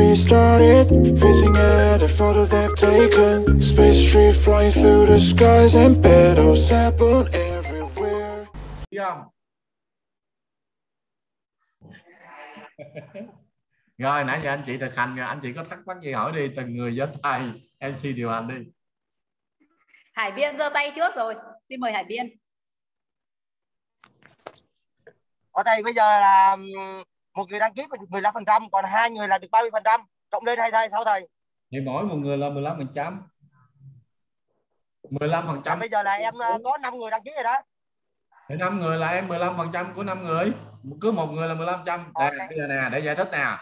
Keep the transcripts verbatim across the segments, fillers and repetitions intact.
restarted, facing at a photo they've taken. Space tree flying through the skies and battles happen everywhere. Không? Rồi nãy giờ anh chị thực hành rồi, anh chị có thắc mắc gì hỏi đi, từng người giơ tay, em xê điều hành đi. Hải Biên giơ tay trước rồi, xin mời Hải Biên. Ở đây bây giờ là một người đăng ký được mười lăm phần trăm, còn hai người là được ba mươi phần trăm, cộng lên hay thay sao thầy? Thì mỗi một người là mười lăm phần trăm. mười lăm phần trăm. Bây giờ là em có năm người đăng ký rồi đó. Thì năm người là em mười lăm phần trăm của năm người. Cứ một người là mười lăm phần trăm. Đây, okay. Bây giờ nè, để giải thích nè.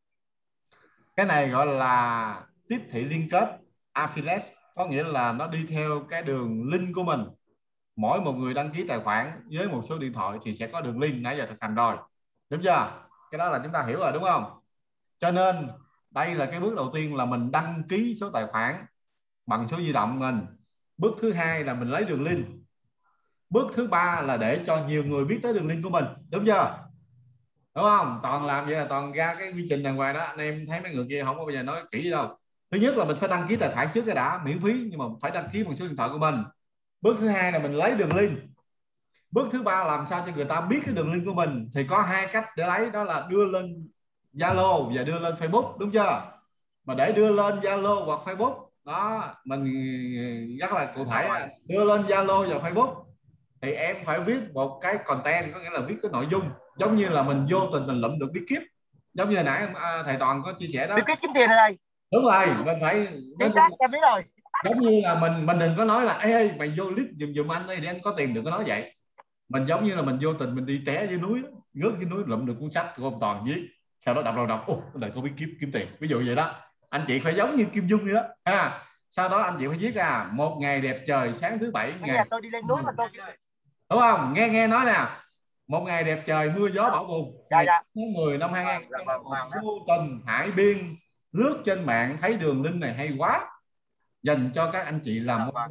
Cái này gọi là tiếp thị liên kết affiliate, có nghĩa là nó đi theo cái đường link của mình. Mỗi một người đăng ký tài khoản với một số điện thoại thì sẽ có đường link, nãy giờ thực hành rồi. Đúng chưa? Cái đó là chúng ta hiểu rồi đúng không? Cho nên đây là cái bước đầu tiên là mình đăng ký số tài khoản bằng số di động mình. Bước thứ hai là mình lấy đường link. Bước thứ ba là để cho nhiều người biết tới đường link của mình. Đúng chưa? Đúng không? Toàn làm vậy là toàn ra cái quy trình đàng hoàng đó. Anh em thấy mấy người kia không có bao giờ nói kỹ đâu. Thứ nhất là mình phải đăng ký tài khoản trước cái đã, miễn phí, nhưng mà phải đăng ký bằng số điện thoại của mình. Bước thứ hai là mình lấy đường link. Bước thứ ba làm sao cho người ta biết cái đường link của mình thì có hai cách để lấy, đó là đưa lên Zalo và đưa lên Facebook, đúng chưa? Mà để đưa lên Zalo hoặc Facebook đó, mình rất là cụ thể, đưa lên Zalo và Facebook thì em phải viết một cái content, có nghĩa là viết cái nội dung giống như là mình vô tình mình lụm được bí kíp, giống như nãy thầy Toàn có chia sẻ đó. Bí kíp kiếm tiền ở đây. Đúng rồi, mình phải chính xác, em biết rồi. Giống như là mình mình đừng có nói là ê, ê mày vô clip giùm giùm anh đây để anh có tiền, đừng có nói vậy. Mình giống như là mình vô tình mình đi té dưới núi, rớt dưới núi lụm được cuốn sách của ông Toàn viết, sau đó đọc đầu đọc, ô cái này có bí kíp kiếm tiền, ví dụ vậy đó. Anh chị phải giống như Kim Dung vậy đó ha. Sau đó anh chị phải viết ra một ngày đẹp trời sáng thứ bảy ngày tôi đi lên núi mà tôi, đúng không? Nghe nghe nói nè, một ngày đẹp trời mưa gió bão bùng, dạ, ngày dạ. tháng mười năm hai nghìn không trăm lẻ một, vô tình Hải Biên lướt trên mạng thấy đường link này hay quá, dành cho các anh chị làm môn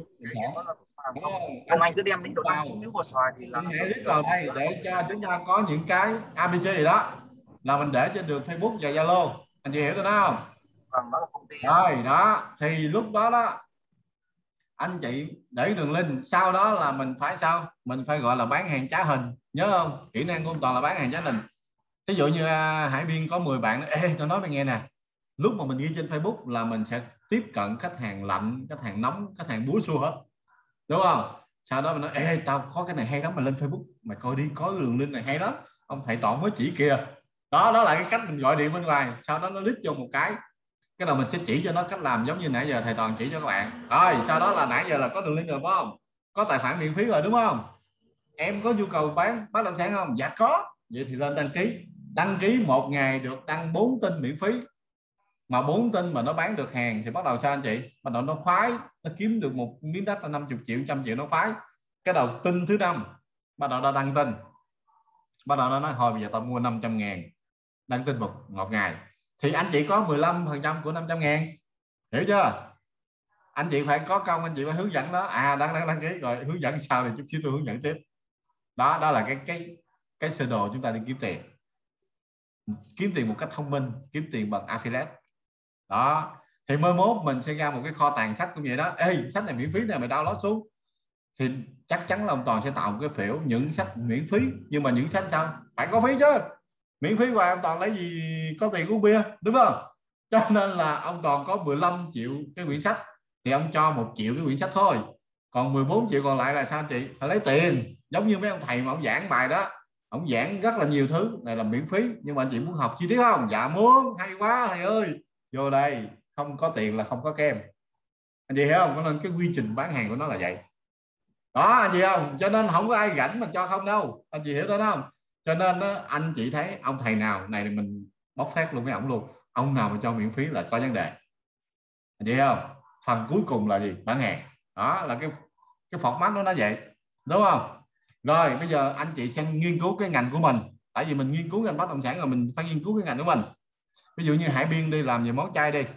ông anh cứ đem đến độ năm xíu của xoài thì là hãy list vào đây để cho chúng ta có những cái a bê xê gì đó là mình để trên đường Facebook và Zalo, anh chị hiểu tôi nói không? Rồi đó, thì lúc đó đó anh chị để đường link, sau đó là mình phải sao? Mình phải gọi là bán hàng trá hình, nhớ không? Kỹ năng của ông Toàn là bán hàng trá hình. Ví dụ như Hải Biên có mười bạn, ê tôi nói mày nghe nè, lúc mà mình ghi trên Facebook là mình sẽ tiếp cận khách hàng lạnh, khách hàng nóng, khách hàng búa xua hết, đúng không? Sau đó mình nói ê tao có cái này hay lắm, mà lên Facebook mày coi đi, có đường link này hay lắm, ông thầy Toàn mới chỉ kìa. Đó, đó là cái cách mình gọi điện bên ngoài. Sau đó nó lít vô một cái, cái đầu mình sẽ chỉ cho nó cách làm giống như nãy giờ thầy Toàn chỉ cho các bạn. Rồi sau đó là nãy giờ là có đường link rồi phải không? Có tài khoản miễn phí rồi đúng không? Em có nhu cầu bán bất động sản không? Dạ có. Vậy thì lên đăng ký. Đăng ký một ngày được đăng bốn tin miễn phí. Mà bốn tin mà nó bán được hàng thì bắt đầu sao anh chị? Bắt đầu nó khoái, nó kiếm được một miếng đất là năm mươi triệu, một trăm triệu nó khoái. Cái đầu tin thứ năm bắt đầu nó đăng tin. Bắt đầu nó nói thôi bây giờ tao mua năm trăm ngàn đăng tin một, một ngày. Thì anh chị có mười lăm phần trăm của năm trăm ngàn. Hiểu chưa? Anh chị phải có công, anh chị phải hướng dẫn đó. À đăng đăng đăng ký rồi hướng dẫn sao thì chút xíu tôi hướng dẫn tiếp. Đó, đó là cái cái cái sơ đồ chúng ta đi kiếm tiền. Kiếm tiền một cách thông minh, kiếm tiền bằng affiliate. Đó, thì mới mốt mình sẽ ra một cái kho tàng sách cũng vậy đó. Ê, sách này miễn phí này mày download xuống. Thì chắc chắn là ông Toàn sẽ tạo một cái phiếu những sách miễn phí, nhưng mà những sách sao? Phải có phí chứ. Miễn phí qua ông Toàn lấy gì có tiền uống bia, đúng không? Cho nên là ông Toàn có mười lăm triệu cái quyển sách thì ông cho một triệu cái quyển sách thôi. Còn mười bốn triệu còn lại là sao chị? Phải lấy tiền. Giống như mấy ông thầy mà ông giảng bài đó, ông giảng rất là nhiều thứ, này là miễn phí, nhưng mà anh chị muốn học chi tiết không? Dạ muốn, hay quá thầy ơi. Vô đây, không có tiền là không có kem. Anh chị hiểu không? Cho nên cái quy trình bán hàng của nó là vậy. Đó anh chị không? Cho nên không có ai rảnh mà cho không đâu. Anh chị hiểu tôi không? Cho nên đó, anh chị thấy ông thầy nào này mình bóc phát luôn với ổng luôn. Ông nào mà cho miễn phí là có vấn đề. Anh chị hiểu không? Phần cuối cùng là gì? Bán hàng. Đó là cái cái format nó nó vậy. Đúng không? Rồi bây giờ anh chị sẽ nghiên cứu cái ngành của mình. Tại vì mình nghiên cứu ngành bất động sản rồi, mình phải nghiên cứu cái ngành của mình. Ví dụ như Hải Biên đi làm về món chay đi,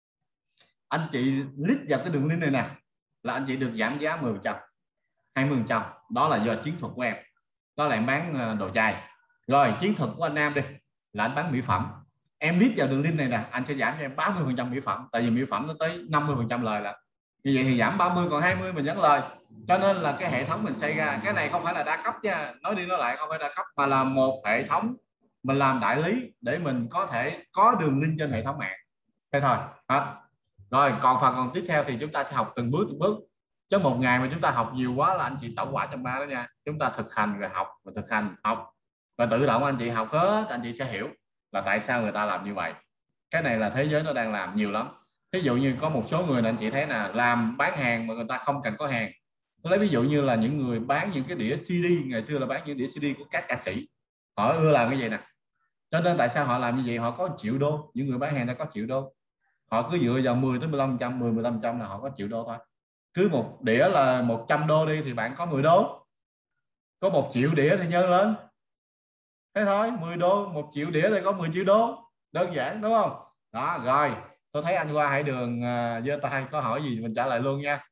anh chị lít vào cái đường link này nè là anh chị được giảm giá mười phần trăm, hai mươi phần trăm. Đó là do chiến thuật của em. Đó là em bán đồ chay. Rồi chiến thuật của anh Nam đi là anh bán mỹ phẩm, em click vào đường link này nè, anh sẽ giảm cho em ba mươi phần trăm mỹ phẩm, tại vì mỹ phẩm nó tới năm mươi phần trăm lời là như vậy thì giảm ba mươi còn hai mươi mình vẫn lời. Cho nên là cái hệ thống mình xây ra cái này không phải là đa cấp nha, nói đi nói lại không phải đa cấp mà là một hệ thống mình làm đại lý để mình có thể có đường link trên hệ thống mạng. Thế thôi hết. Rồi còn phần còn tiếp theo thì chúng ta sẽ học từng bước từng bước, chứ một ngày mà chúng ta học nhiều quá là anh chị tẩu hỏa trong ba đó nha. Chúng ta thực hành rồi học và thực hành học và tự động anh chị học hết, anh chị sẽ hiểu là tại sao người ta làm như vậy. Cái này là thế giới nó đang làm nhiều lắm. Ví dụ như có một số người anh chị thấy là làm bán hàng mà người ta không cần có hàng. Tôi lấy ví dụ như là những người bán những cái đĩa xê đê, ngày xưa là bán những đĩa xê đê của các ca sĩ, họ ưa làm cái gì nè. Cho nên tại sao họ làm như vậy? Họ có triệu đô, những người bán hàng ta có triệu đô, họ cứ dựa vào mười tới mười lăm phần trăm, mười mười lăm phần trăm là họ có triệu đô thôi. Cứ một đĩa là một trăm đô đi thì bạn có mười đô, có một triệu đĩa thì nhân lên, thế thôi, mười đô, một triệu đĩa thì có mười triệu đô, đơn giản đúng không? Đó rồi, tôi thấy anh Hoa Hải Đường uh, giơ tay có hỏi gì mình trả lời luôn nha.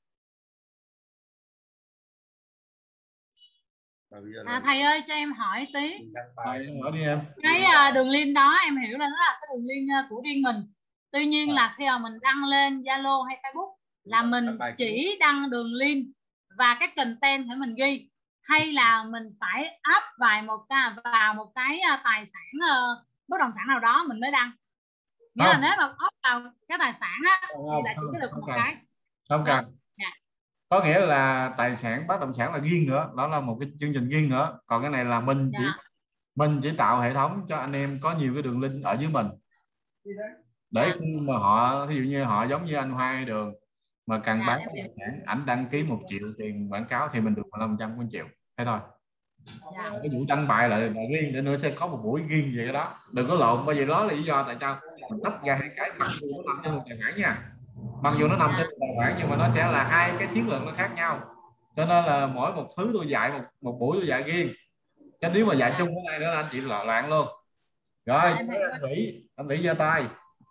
À, thầy ơi cho em hỏi tí. Thầy, hỏi đi em. Cái uh, đường link đó em hiểu là nó là cái đường link uh, của riêng mình. Tuy nhiên là khi mà mình đăng lên Zalo hay Facebook là mình chỉ đăng đường link và cái content để mình ghi, hay là mình phải up vài một cái vào một cái uh, tài sản uh, bất động sản nào đó mình mới đăng. Nghĩa là nếu mà up vào cái tài sản á thì là chỉ có được một cái. Không cần. Dạ. Có nghĩa là tài sản bất động sản là riêng nữa, đó là một cái chương trình riêng nữa. Còn cái này là mình chỉ dạ. mình chỉ tạo hệ thống cho anh em có nhiều cái đường link ở dưới mình, để khi mà họ ví dụ như họ giống như anh Hoa Hải Đường mà cần dạ, bán tài sản, ảnh đăng ký một triệu tiền quảng cáo thì mình được mười lăm phần trăm của triệu, thế thôi. Dạ. Cái vụ đăng bài là, là riêng, để nữa sẽ có một buổi riêng về cái đó, đừng có lộn. Bởi vì đó là lý do tại sao mình tách ra hai cái, mặc dù nó nằm trên một tài khoản nha, mặc dù nó nằm trên một tài khoản nhưng mà nó sẽ là hai cái chiến lược nó khác nhau. Cho nên là mỗi một thứ tôi dạy một một buổi tôi dạy riêng, chứ nếu mà dạy chung với này nữa là anh chị loạn loạn luôn. Rồi anh Vĩ, anh Vĩ giơ tay.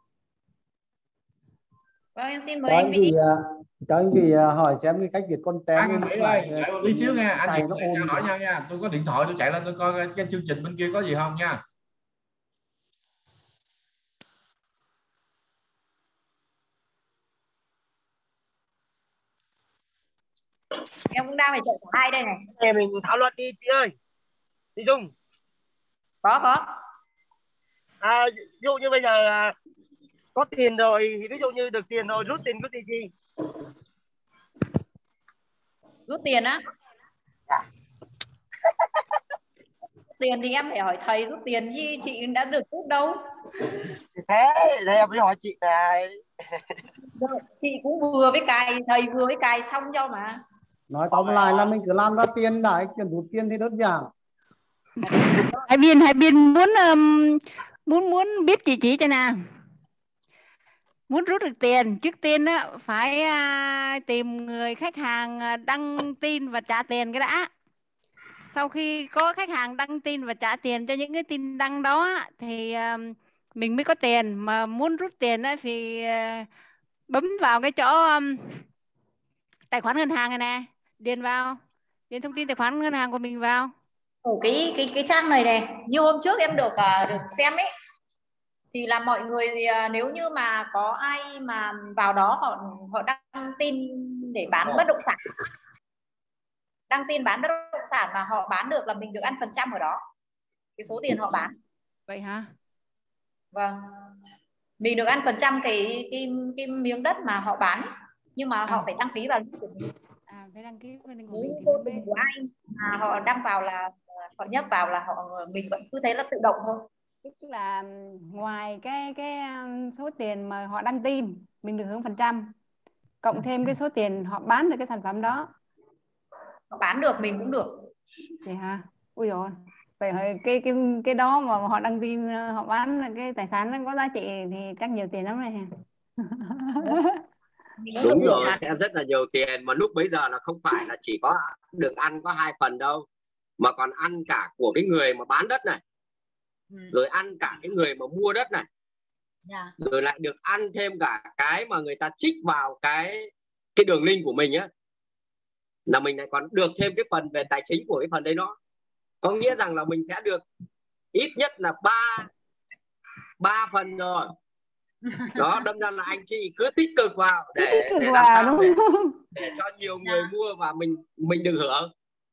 Vâng, em xin mời anh Vĩ. Cho anh Vĩ hỏi xem cái cách viết content. Anh Vĩ ơi, chạy một tí xíu nha, anh chị trao đổi nhau nha. Tôi có điện thoại tôi chạy lên tôi coi cái chương trình bên kia có gì không nha. Em cũng đang phải chạy cả hai đây này. Để mình thảo luận đi chị ơi. Chị Dung. Có có. À, ví dụ như bây giờ là có tiền rồi, ví dụ như được tiền rồi rút tiền rút tiền gì? Rút tiền á? À. Tiền thì em phải hỏi thầy rút tiền chứ chị đã được rút đâu. Thế đây em mới hỏi chị này. Chị cũng vừa với cài, thầy vừa với cài xong cho mà. Nói tóm lại là mình cứ làm ra tiền đã, chuyện rút tiền thì đơn giản. Hai Biên, hai Biên muốn um, muốn muốn biết chị chỉ cho nào. Muốn rút được tiền, trước tiên á phải uh, tìm người khách hàng đăng tin và trả tiền cái đã. Sau khi có khách hàng đăng tin và trả tiền cho những cái tin đăng đó thì uh, mình mới có tiền. Mà muốn rút tiền á thì uh, bấm vào cái chỗ um, tài khoản ngân hàng này nè, điền vào, điền thông tin tài khoản ngân hàng của mình vào. Ở cái cái cái trang này này, như hôm trước em được uh, được xem ấy, thì là mọi người uh, nếu như mà có ai mà vào đó họ họ đăng tin để bán bất động sản, đăng tin bán bất động sản mà họ bán được là mình được ăn phần trăm ở đó, cái số tiền họ bán. Vậy hả? Vâng, mình được ăn phần trăm cái cái cái miếng đất mà họ bán, nhưng mà à. họ phải đăng ký vào của mình. À, phải đăng ký của mình. Vô tình của ai mà họ đăng vào là họ nhấp vào là họ mình vẫn cứ thấy là tự động thôi. Tức là ngoài cái cái số tiền mà họ đăng tin mình được hưởng phần trăm, cộng thêm cái số tiền họ bán được cái sản phẩm đó. Họ bán được mình cũng được. Vậy hả? Ui dồi, vậy cái cái cái đó mà họ đăng tin họ bán cái tài sản nó có giá trị thì chắc nhiều tiền lắm này. Đúng rồi, sẽ rất là nhiều tiền, mà lúc bấy giờ là không phải là chỉ có được ăn có hai phần đâu, mà còn ăn cả của cái người mà bán đất này, ừ. rồi ăn cả cái người mà mua đất này, yeah. rồi lại được ăn thêm cả cái mà người ta trích vào cái cái đường link của mình á, là mình lại còn được thêm cái phần về tài chính của cái phần đấy đó. Có nghĩa rằng là mình sẽ được ít nhất là ba ba phần rồi. Đó, đâm ra là anh chị cứ tích cực vào để để làm Wow, sao đúng để, không? để cho nhiều người mua và mình mình được hưởng.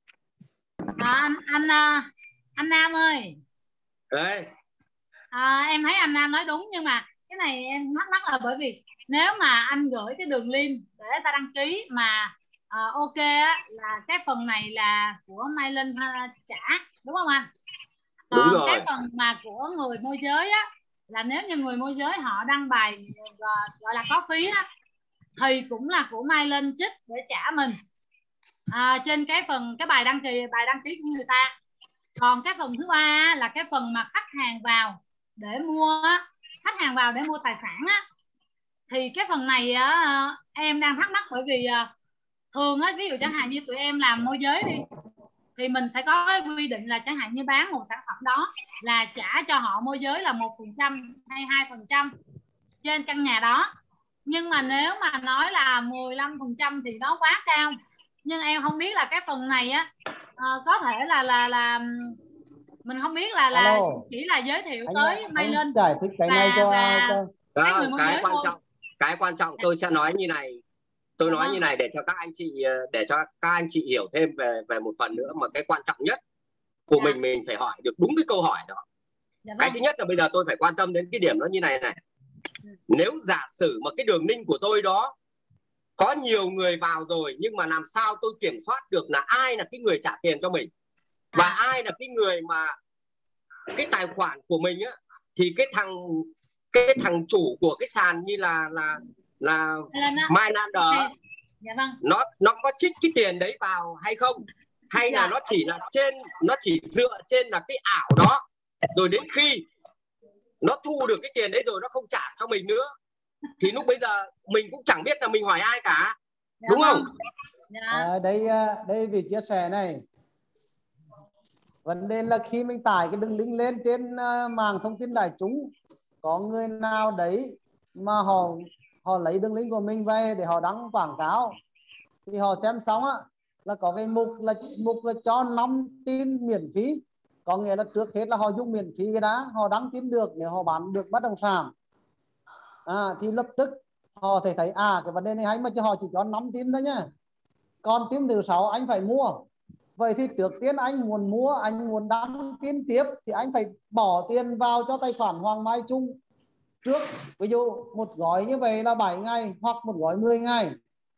À, anh anh à, anh Nam ơi. Đấy. À, em thấy anh Nam nói đúng, nhưng mà cái này em thắc mắc là bởi vì nếu mà anh gửi cái đường link để ta đăng ký mà à, ok á, là cái phần này là của Mai Linh uh, trả, đúng không anh? Đúng Còn rồi. cái phần mà của người môi giới á, là nếu như người môi giới họ đăng bài gọi, gọi là có phí á, thì cũng là của Mai Linh trích để trả mình à, trên cái phần cái bài đăng ký bài đăng ký của người ta. Còn cái phần thứ ba là cái phần mà khách hàng vào để mua á, khách hàng vào để mua tài sản á, thì cái phần này á, em đang thắc mắc bởi vì thường á, ví dụ chẳng hạn như tụi em làm môi giới đi, thì mình sẽ có cái quy định là chẳng hạn như bán một sản phẩm đó là trả cho họ môi giới là một phần trăm hay hai phần trăm trên căn nhà đó. Nhưng mà nếu mà nói là mười lăm phần trăm thì nó quá cao. Nhưng em không biết là cái phần này á à, có thể là là là mình không biết là là Alo. chỉ là giới thiệu Anh, tới Mai Linh giải thích cái và, này cho, và cho... cái người môi cái giới quan thôi. trọng cái quan trọng tôi sẽ nói như này, tôi Dạ nói vâng. như này để cho các anh chị để cho các anh chị hiểu thêm về về một phần nữa, mà cái quan trọng nhất của Dạ. mình mình phải hỏi được đúng cái câu hỏi đó. Dạ vâng. Cái thứ nhất là bây giờ tôi phải quan tâm đến cái điểm đó như này này. Nếu giả sử mà cái đường link của tôi đó có nhiều người vào rồi, nhưng mà làm sao tôi kiểm soát được là ai là cái người trả tiền cho mình và À. ai là cái người mà cái tài khoản của mình á, thì cái thằng cái thằng chủ của cái sàn như là là là MyLander, dạ vâng. nó nó có trích cái tiền đấy vào hay không, hay Dạ. là nó chỉ là trên nó chỉ dựa trên là cái ảo đó, rồi đến khi nó thu được cái tiền đấy rồi nó không trả cho mình nữa, thì lúc bây giờ mình cũng chẳng biết là mình hỏi ai cả. Dạ đúng vâng. Không? Dạ. À, đây đây vì chia sẻ này, vấn đề là khi mình tải cái đường link lên trên uh, mạng thông tin đại chúng, có người nào đấy mà họ họ lấy đường link của mình về để họ đăng quảng cáo, thì họ xem xong á là có cái mục là mục là cho năm tin miễn phí, có nghĩa là trước hết là họ dùng miễn phí cái đó, họ đăng tin được để họ bán được bất động sản, à, thì lập tức họ thể thấy à cái vấn đề này hay, mà cho họ chỉ cho năm tin thôi nhá, còn tin thứ sáu anh phải mua. Vậy thì trước tiên anh muốn mua, anh muốn đăng tin tiếp thì anh phải bỏ tiền vào cho tài khoản Hoàng Mai Trung trước. Ví dụ một gói như vậy là bảy ngày hoặc một gói mười ngày,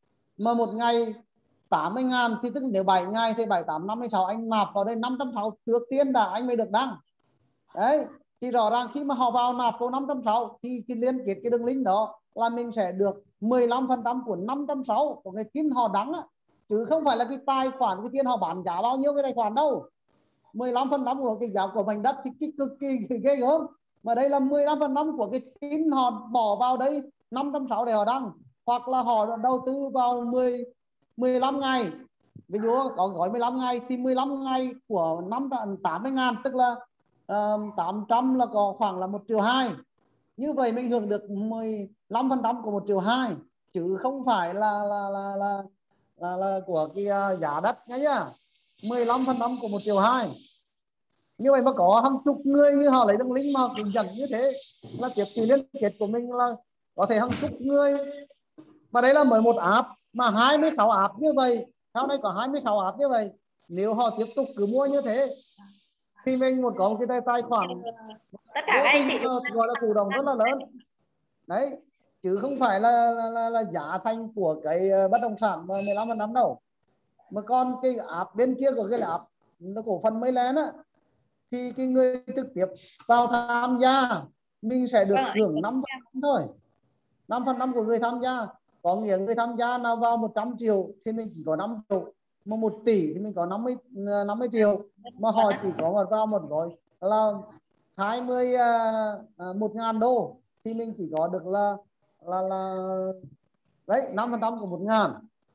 mà một ngày tám mươi ngàn thì tức nếu bảy ngày thì bảy tám năm mươi sáu anh nạp vào đây năm trăm sáu mươi trước tiên đã anh mới được đăng. Đấy, thì rõ ràng khi mà họ vào nạp vào năm trăm sáu mươi thì cái liên kết cái đường link đó là mình sẽ được mười lăm phần trăm của năm trăm sáu mươi của cái tin họ đăng á, chứ không phải là cái tài khoản cái tiền họ bán giá bao nhiêu cái tài khoản đâu. Mười lăm phần trăm của cái giá của mảnh đất thì cực kỳ ghê gớm, mà đây là mười lăm phần trăm của cái tin họ bỏ vào đây năm trăm sáu mươi để họ đăng, hoặc là họ đầu tư vào mười mười lăm ngày, ví dụ có gói mười lăm ngày thì mười lăm ngày của năm tám mươi ngàn, tức là uh, tám trăm là có khoảng là một triệu hai. Như vậy mình hưởng được mười lăm phần trăm của một triệu hai, chứ không phải là là là là là, là của cái uh, giá đất nhá, mười lăm phần trăm của một triệu hai. Như vậy mà có hàng chục người như họ lấy đường link mà cũng dẫn như thế là tiếp thị liên kết của mình là có thể hàng chục người, và đây là mới một app mà hai mươi sáu app như vậy, sau này có hai mươi sáu app như vậy, nếu họ tiếp tục cứ mua như thế thì mình một có một cái tài khoản tất cả các anh chị gọi là chủ động rất là lớn đấy, chứ không phải là là, là, là giá thành của cái bất động sản mà mười lăm phần trăm đâu. Mà còn cái app bên kia của cái app nó cổ phần Mayland á, thì cái người trực tiếp vào tham gia mình sẽ được hưởng năm phần trăm thôi, năm phần trăm của người tham gia. Có nghĩa người tham gia nào vào một trăm triệu thì mình chỉ có năm triệu, mà một tỷ thì mình có năm mươi năm mươi triệu, mà họ chỉ có một vào một gói là hai mươi một ngàn đô thì mình chỉ có được là là là đấy năm phần trăm của một ngàn.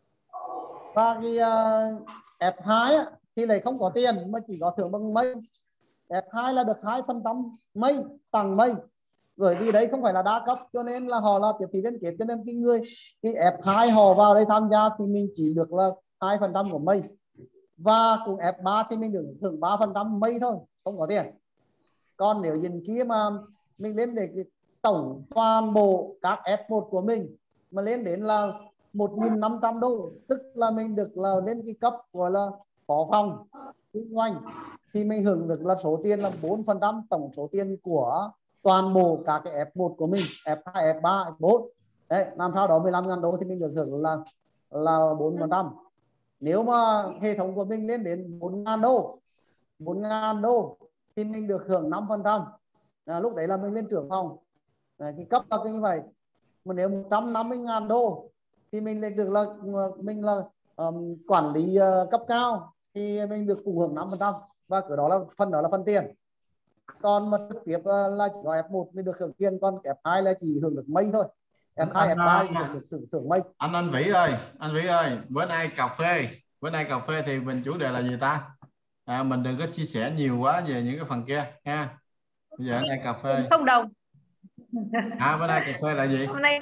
Và cái uh, F hai á, thì lại không có tiền mà chỉ có thưởng bằng mây. F hai là được hai phần trăm mây, tặng mây, bởi vì đấy không phải là đa cấp cho nên là họ là tiếp thị liên kết, cho nên cái người cái F hai họ vào đây tham gia thì mình chỉ được là hai phần trăm của mây, và cùng F ba thì mình được thưởng ba phần trăm mây thôi, không có tiền. Còn nếu nhìn kia mà mình lên để cái tổng toàn bộ các F một của mình mà lên đến là một nghìn năm trăm đô, tức là mình được là lên cái cấp gọi là phó phòng kinh doanh, thì mình hưởng được là số tiền là bốn phần trăm tổng số tiền của toàn bộ các cái F một của mình, F hai, F ba, F bốn. Đấy, làm sao đó mười lăm nghìn đô thì mình được hưởng là là bốn phần trăm. Nếu mà hệ thống của mình lên đến bốn nghìn đô, bốn nghìn đô thì mình được hưởng năm phần trăm. À, lúc đấy là mình lên trưởng phòng. À, cái cấp là như vậy. Mà nếu một trăm năm mươi nghìn đô thì mình lại được là mình là um, quản lý uh, cấp cao thì mình được cùng hưởng năm phần trăm, và cái đó là phần đó là phần tiền. Còn mà trực tiếp uh, là chỉ có F một mình được hưởng tiền, còn F hai là chỉ hưởng được mây thôi. F hai, anh, F ba anh, thì được thưởng thưởng mây. Anh anh Vĩ ơi, anh Vĩ ơi, bữa nay cà phê, bữa nay cà phê thì mình chủ đề là gì ta? À, mình đừng có chia sẻ nhiều quá về những cái phần kia ha. Bây giờ ở đây cà phê. Không đồng. À, bữa nay cà phê là gì? Hôm nay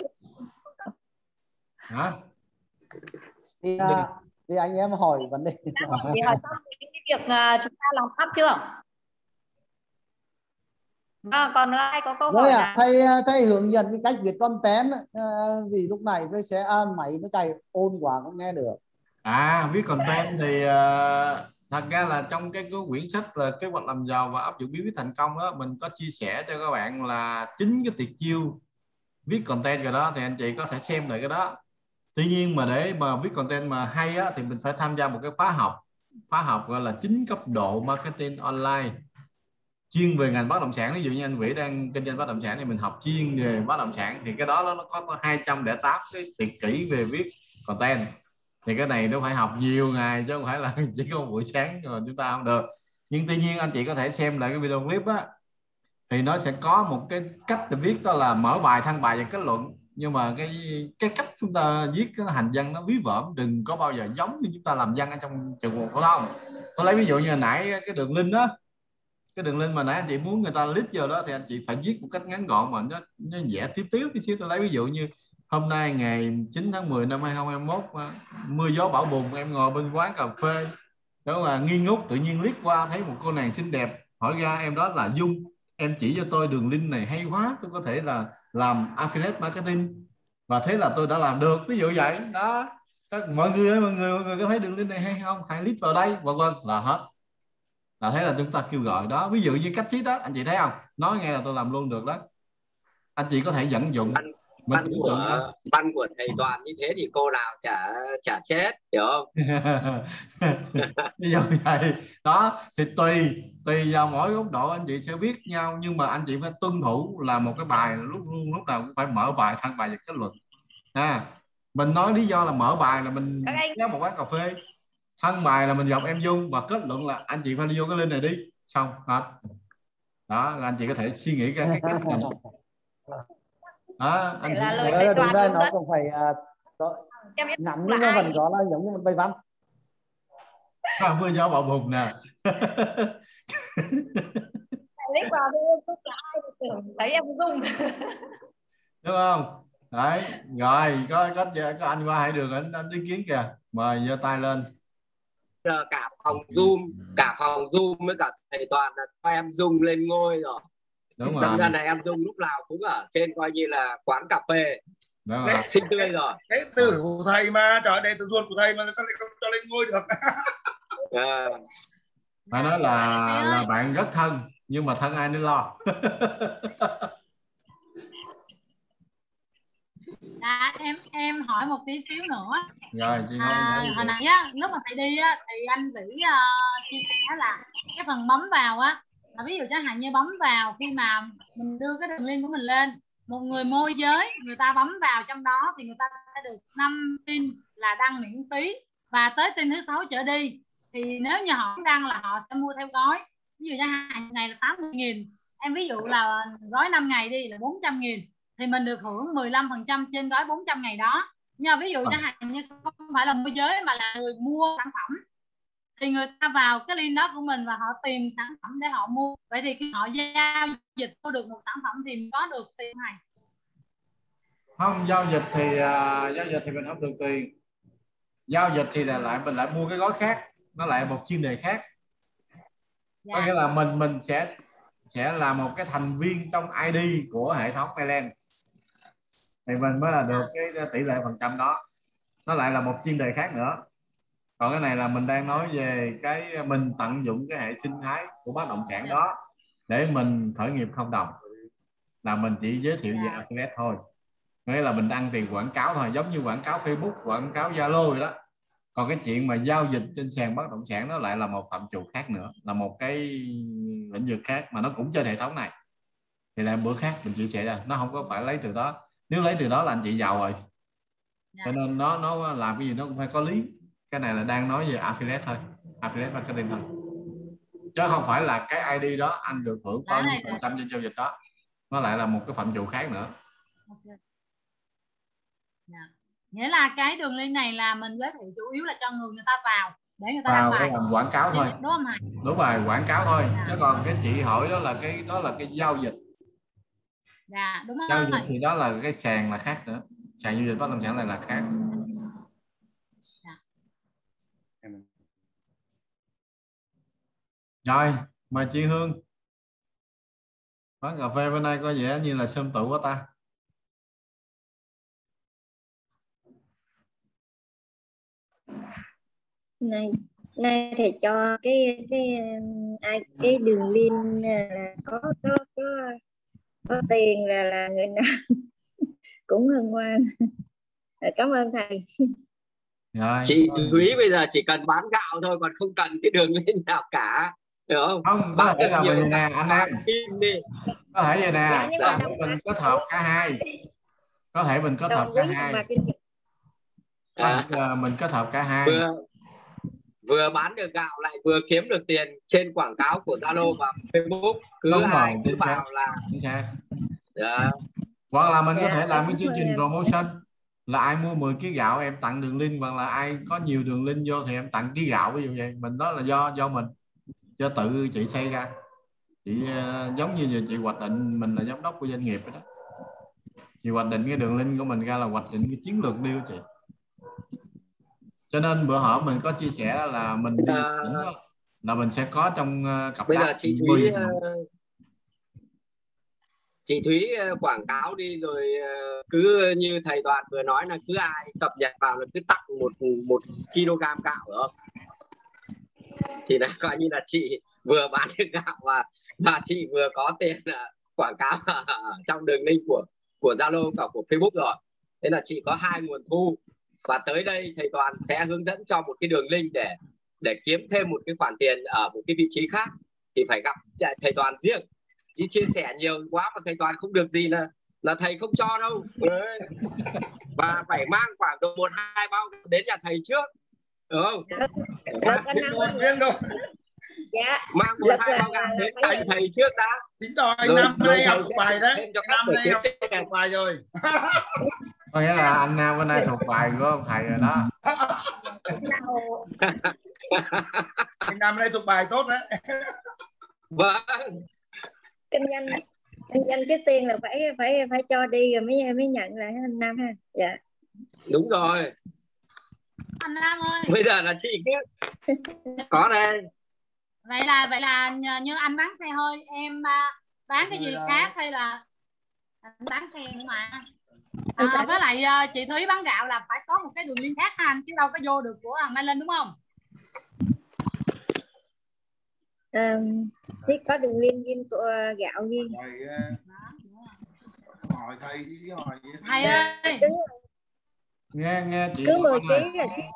Hả? Thì, à, thì anh em hỏi vấn đề. Thì hỏi xong cái việc uh, chúng ta làm up chưa? À, còn ai có câu Rồi hỏi à, là... thầy thầy hướng dẫn cái cách viết content, uh, vì lúc này tôi sẽ uh, máy nó chạy ồn quá không nghe được. À, viết content thì uh, thật ra là trong cái, cái quyển sách là kế hoạch làm giàu và áp dụng bí quyết thành công đó, mình có chia sẻ cho các bạn là chính cái tuyệt chiêu viết content rồi đó, thì anh chị có thể xem lại cái đó. Tuy nhiên mà để mà viết content mà hay á, thì mình phải tham gia một cái khóa học, khóa học gọi là chín cấp độ marketing online chuyên về ngành bất động sản. Ví dụ như anh Vĩ đang kinh doanh bất động sản thì mình học chuyên về bất động sản, thì cái đó nó có hai trăm lẻ tám cái tuyệt kỹ về viết content. Thì cái này nó phải học nhiều ngày chứ không phải là chỉ có buổi sáng rồi chúng ta không được. Nhưng tuy nhiên anh chị có thể xem lại cái video clip á, thì nó sẽ có một cái cách để viết, đó là mở bài, thăng bài và kết luận. Nhưng mà cái cái cách chúng ta viết cái hành văn nó ví vởm, đừng có bao giờ giống như chúng ta làm văn ở trong trường mục phổ thông. Tôi lấy ví dụ như hồi nãy cái đường link đó, cái đường link mà nãy anh chị muốn người ta click vào đó, thì anh chị phải viết một cách ngắn gọn mà nó, nó dễ tiếp tiếp tí xíu. Tôi lấy ví dụ như hôm nay ngày chín tháng mười năm hai không hai mốt, mưa gió bão bùng, em ngồi bên quán cà phê đó là nghi ngút, tự nhiên liếc qua thấy một cô nàng xinh đẹp, hỏi ra em đó là Dung, em chỉ cho tôi đường link này hay quá, tôi có thể là làm affiliate marketing, và thế là tôi đã làm được. Ví dụ vậy đó. Các mọi người mọi người mọi người có thấy đường link này hay không, hãy click vào đây, vân vân là hết. Là thế là chúng ta kêu gọi đó. Ví dụ như cách viết đó, anh chị thấy không, nói nghe là tôi làm luôn được đó. Anh chị có thể vận dụng Văn, văn của văn của thầy Toàn như thế thì cô nào chả chả chết, hiểu không? Ví dụ vậy đó, thì tùy tùy vào mỗi góc độ anh chị sẽ viết nhau, nhưng mà anh chị phải tuân thủ là một cái bài lúc luôn lúc nào cũng phải mở bài, thăng bài và kết luận. À, mình nói lý do là mở bài là mình kéo một quán cà phê, thăng bài là mình gặp em Dung, và kết luận là anh chị phải đi vô cái link này đi, xong hết. Đó là anh chị có thể suy nghĩ cái cái cách này. Đó, anh là chị... lời thầy Toàn đúng nó đó. cũng phải uh, có, ngắn nhưng mà vẫn có là giống như một bài văn. À, mưa gió bão bùng nè. Lấy vào tôi tưởng thấy em Dung. Đúng không? Đấy, rồi có có có anh qua hai đường, anh anh ý kiến kìa, mời giơ tay lên. Giờ cả phòng Zoom, cả phòng Zoom với cả thầy Toàn là cho em Dung lên ngôi rồi. Đúng rồi. Đâm ra này em Dung lúc nào cũng ở trên coi như là quán cà phê. Đúng rồi. Xinh tươi rồi. Đệ tử của thầy mà, trời ơi, đệ tử ruột của thầy mà sao lại không cho lên ngôi được? À. Phải nói là là bạn rất thân, nhưng mà thân ai nấy lo. Dạ, em em hỏi một tí xíu nữa. Rồi, chị à, hồi nãy á, lúc mà thầy đi á, thì anh Vĩ uh, chia sẻ là cái phần bấm vào á, là ví dụ chẳng hạn như bấm vào khi mà mình đưa cái đường link của mình lên, một người môi giới người ta bấm vào trong đó thì người ta sẽ được năm tin là đăng miễn phí, và tới tin thứ sáu trở đi thì nếu như họ đăng là họ sẽ mua theo gói. Ví dụ chẳng hạn ngày là tám mươi nghìn, em ví dụ là gói năm ngày đi là bốn trăm nghìn, thì mình được hưởng mười lăm phần trăm trên gói bốn trăm ngày đó. Nhưng mà ví dụ chẳng hạn như không phải là môi giới mà là người mua sản phẩm, thì người ta vào cái link đó của mình và họ tìm sản phẩm để họ mua. Vậy thì khi họ giao dịch mua được một sản phẩm thì có được tiền này? Không, giao dịch thì uh, giao dịch thì mình không được tiền. Giao dịch thì là lại mình lại mua cái gói khác, nó lại một chuyên đề khác. Dạ. Có nghĩa là mình mình sẽ sẽ là một cái thành viên trong i đê của hệ thống Myland thì mình mới là được cái tỷ lệ phần trăm đó. Nó lại là một chuyên đề khác nữa. Còn cái này là mình đang nói về cái mình tận dụng cái hệ sinh thái của bất động sản đó để mình khởi nghiệp không đồng, là mình chỉ giới thiệu về affiliate thôi, nghĩa là mình đăng tiền quảng cáo thôi, giống như quảng cáo Facebook, quảng cáo Zalo vậy đó. Còn cái chuyện mà giao dịch trên sàn bất động sản nó lại là một phạm trù khác nữa, là một cái lĩnh vực khác mà nó cũng trên hệ thống này. Thì là bữa khác mình chia sẻ ra, nó không có phải lấy từ đó. Nếu lấy từ đó là anh chị giàu rồi. Cho nên nó nó làm cái gì nó cũng phải có lý. Cái này là đang nói về affiliate thôi, affiliate marketing thôi, chứ không phải là cái i đê đó anh được hưởng bao nhiêu phần trăm trên giao dịch đó. Nó lại là một cái phạm trù khác nữa. Okay. Yeah. Nghĩa là cái đường link này là mình giới thiệu chủ yếu là cho người người ta vào để người ta vào đăng bài, làm quảng cáo thôi. đúng không thầy? Đúng rồi, quảng cáo thôi. Yeah. Chứ còn cái chị hỏi đó là cái đó là cái giao dịch. Dạ, yeah, đúng rồi. Giao dịch thì đó là cái sàn là khác nữa. Sàn giao dịch bất động sản này là khác. Yeah. Rồi, mời chị Hương. Quán cà phê bên đây có vẻ như là sơm tụ quá ta. Này, này thì cho cái cái ai cái đường link là có có có có tiền là là người nào cũng hân hoan. Cảm ơn thầy. Rồi. Chị Thúy bây giờ chỉ cần bán gạo thôi, còn không cần cái đường link nào cả, hiểu không? Không, có thể là vậy nè anh em. Có thể vậy nè, dạ, mình kết hợp cả hai. Có thể mình kết hợp cả hai. À, mình kết hợp cả hai. Vừa, vừa bán được gạo lại vừa kiếm được tiền trên quảng cáo của Zalo và Facebook. Cứ đúng ai rồi, cứ vào là dạ. Hoặc là mình có thể làm cái chương trình promotion là ai mua mười ký gạo em tặng đường link, hoặc là ai có nhiều đường link vô thì em tặng ký gạo, ví dụ vậy. Mình đó là do do mình, do tự chị xây ra. Chị uh, giống như chị hoạch định mình là giám đốc của doanh nghiệp đó. Chị hoạch định cái đường link của mình ra là hoạch định cái chiến lược deal chị. Cho nên bữa hổm mình có chia sẻ là mình à, là mình sẽ có trong uh, cặp bây giờ chị Thúy uh, chị Thúy uh, quảng cáo đi rồi uh, cứ như thầy Toàn vừa nói là cứ ai cập nhật vào là cứ tặng một một kg gạo được không? Thì là coi như là chị vừa bán được gạo và và chị vừa có tiền uh, quảng cáo uh, trong đường link của của Zalo và của Facebook rồi. Thế là chị có hai nguồn thu. Và tới đây thầy Toàn sẽ hướng dẫn cho một cái đường link để để kiếm thêm một cái khoản tiền ở một cái vị trí khác, thì phải gặp thầy Toàn riêng. Chứ chia sẻ nhiều quá mà thầy Toàn không được gì là là thầy không cho đâu. Và phải mang khoảng độ một hai bao đến nhà thầy trước, đúng không? Biết luôn, biết luôn. Dạ. Mang một hai bao gạo đến anh thầy trước đã. Tính tỏ anh Nam nay học bài đấy. Năm nay học bài rồi. Có nghĩa là anh Nam bên đây thuộc bài của ông thầy rồi đó. Anh Nam đây thuộc bài tốt đấy. Vâng. Kinh doanh kinh doanh trước tiên là phải phải phải cho đi rồi mới mới nhận lại anh Nam ha. Dạ. Đúng rồi. Anh Nam ơi. Bây giờ là chị cứ có đây. Vậy là vậy là như anh bán xe hơi, em bán cái gì khác hay là anh bán xe mà? À, với lại uh, chị Thúy bán gạo là phải có một cái đường link khác ha anh, chứ đâu có vô được của Mai Linh đúng không? À, thì có đường link in của uh, gạo ghi. Hỏi thầy đi, hỏi thầy ơi. Nghe nghe chị. Cứ mười ký là chị.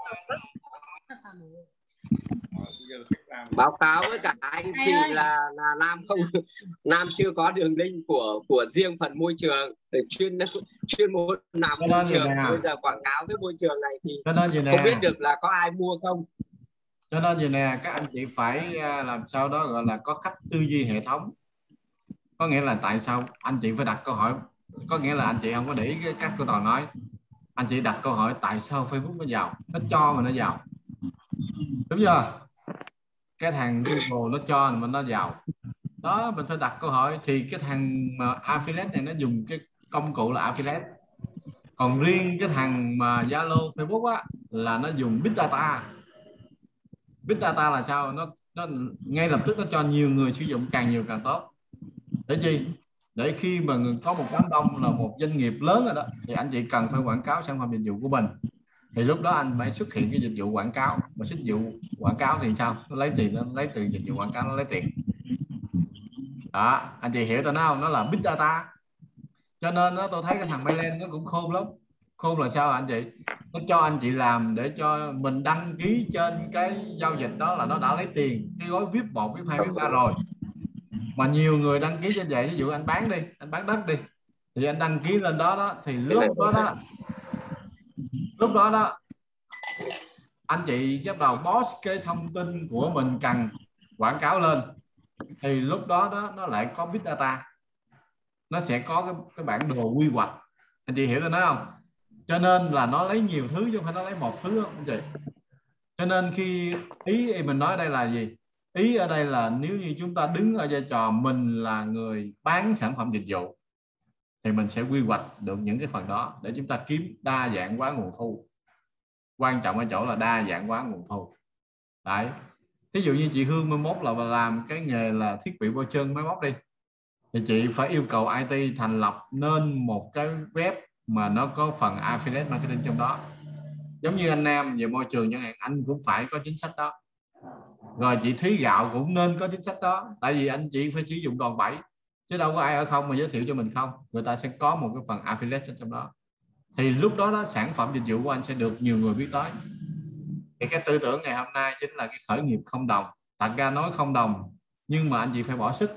Báo cáo với cả anh chị là là Nam không Nam chưa có đường link của của riêng phần môi trường để chuyên chuyên môn làm môi trường. Bây giờ quảng cáo cái môi trường này thì không biết được là có ai mua không. Cho nên gì nè, các anh chị phải làm sao đó gọi là có cách tư duy hệ thống. Có nghĩa là tại sao anh chị phải đặt câu hỏi, có nghĩa là anh chị không có để ý cái cách của Toàn nói. Anh chị đặt câu hỏi tại sao Facebook nó giàu, nó cho mà nó giàu, đúng chưa? Cái thằng Google nó cho mà nó giàu đó, mình phải đặt câu hỏi. Thì cái thằng mà affiliate này nó dùng cái công cụ là affiliate, còn riêng cái thằng mà Zalo, Facebook á là nó dùng big data. Big data là sao? Nó, nó ngay lập tức nó cho nhiều người sử dụng, càng nhiều càng tốt. Để chi? Để khi mà có một đám đông là một doanh nghiệp lớn rồi đó, thì anh chị cần phải quảng cáo sản phẩm dịch vụ của mình, thì lúc đó anh phải xuất hiện cái dịch vụ quảng cáo. Mà dịch vụ quảng cáo thì sao? Nó lấy tiền, nó lấy từ dịch vụ quảng cáo, nó lấy tiền đó. Anh chị hiểu tôi nói không? Nó là big data. Cho nên đó, tôi thấy cái thằng Maylen nó cũng khôn lắm. Khôn là sao anh chị? Nó cho anh chị làm để cho mình đăng ký trên cái giao dịch đó là nó đã lấy tiền cái gói vê i pê một, vê i pê hai, vê i pê ba rồi. Mà nhiều người đăng ký trên vậy, ví dụ anh bán đi, anh bán đất đi, thì anh đăng ký lên đó đó, thì lúc đó đó lúc đó đó anh chị bắt đầu post cái thông tin của mình cần quảng cáo lên, thì lúc đó đó nó lại có big data, nó sẽ có cái, cái bản đồ quy hoạch. Anh chị hiểu tôi nói không? Cho nên là nó lấy nhiều thứ chứ không phải nó lấy một thứ không anh chị. Cho nên khi ý mình nói đây là gì? Ý ở đây là nếu như chúng ta đứng ở vai trò mình là người bán sản phẩm dịch vụ, thì mình sẽ quy hoạch được những cái phần đó để chúng ta kiếm đa dạng hóa nguồn thu. Quan trọng ở chỗ là đa dạng hóa nguồn thu. Đấy. Ví dụ như chị Hương mai mốt là làm cái nghề là thiết bị bôi trơn máy móc đi, thì chị phải yêu cầu i tê thành lập nên một cái web mà nó có phần affiliate marketing trong đó. Giống như anh Nam về môi trường chẳng hạn, anh cũng phải có chính sách đó. Rồi chị Thúy Gạo cũng nên có chính sách đó. Tại vì anh chị phải sử dụng đòn bẩy, chứ đâu có ai ở không mà giới thiệu cho mình không. Người ta sẽ có một cái phần affiliate trong đó. Thì lúc đó, đó sản phẩm dịch vụ của anh sẽ được nhiều người biết tới. Thì cái tư tưởng ngày hôm nay chính là cái khởi nghiệp không đồng. Thật ra nói không đồng, nhưng mà anh chị phải bỏ sức.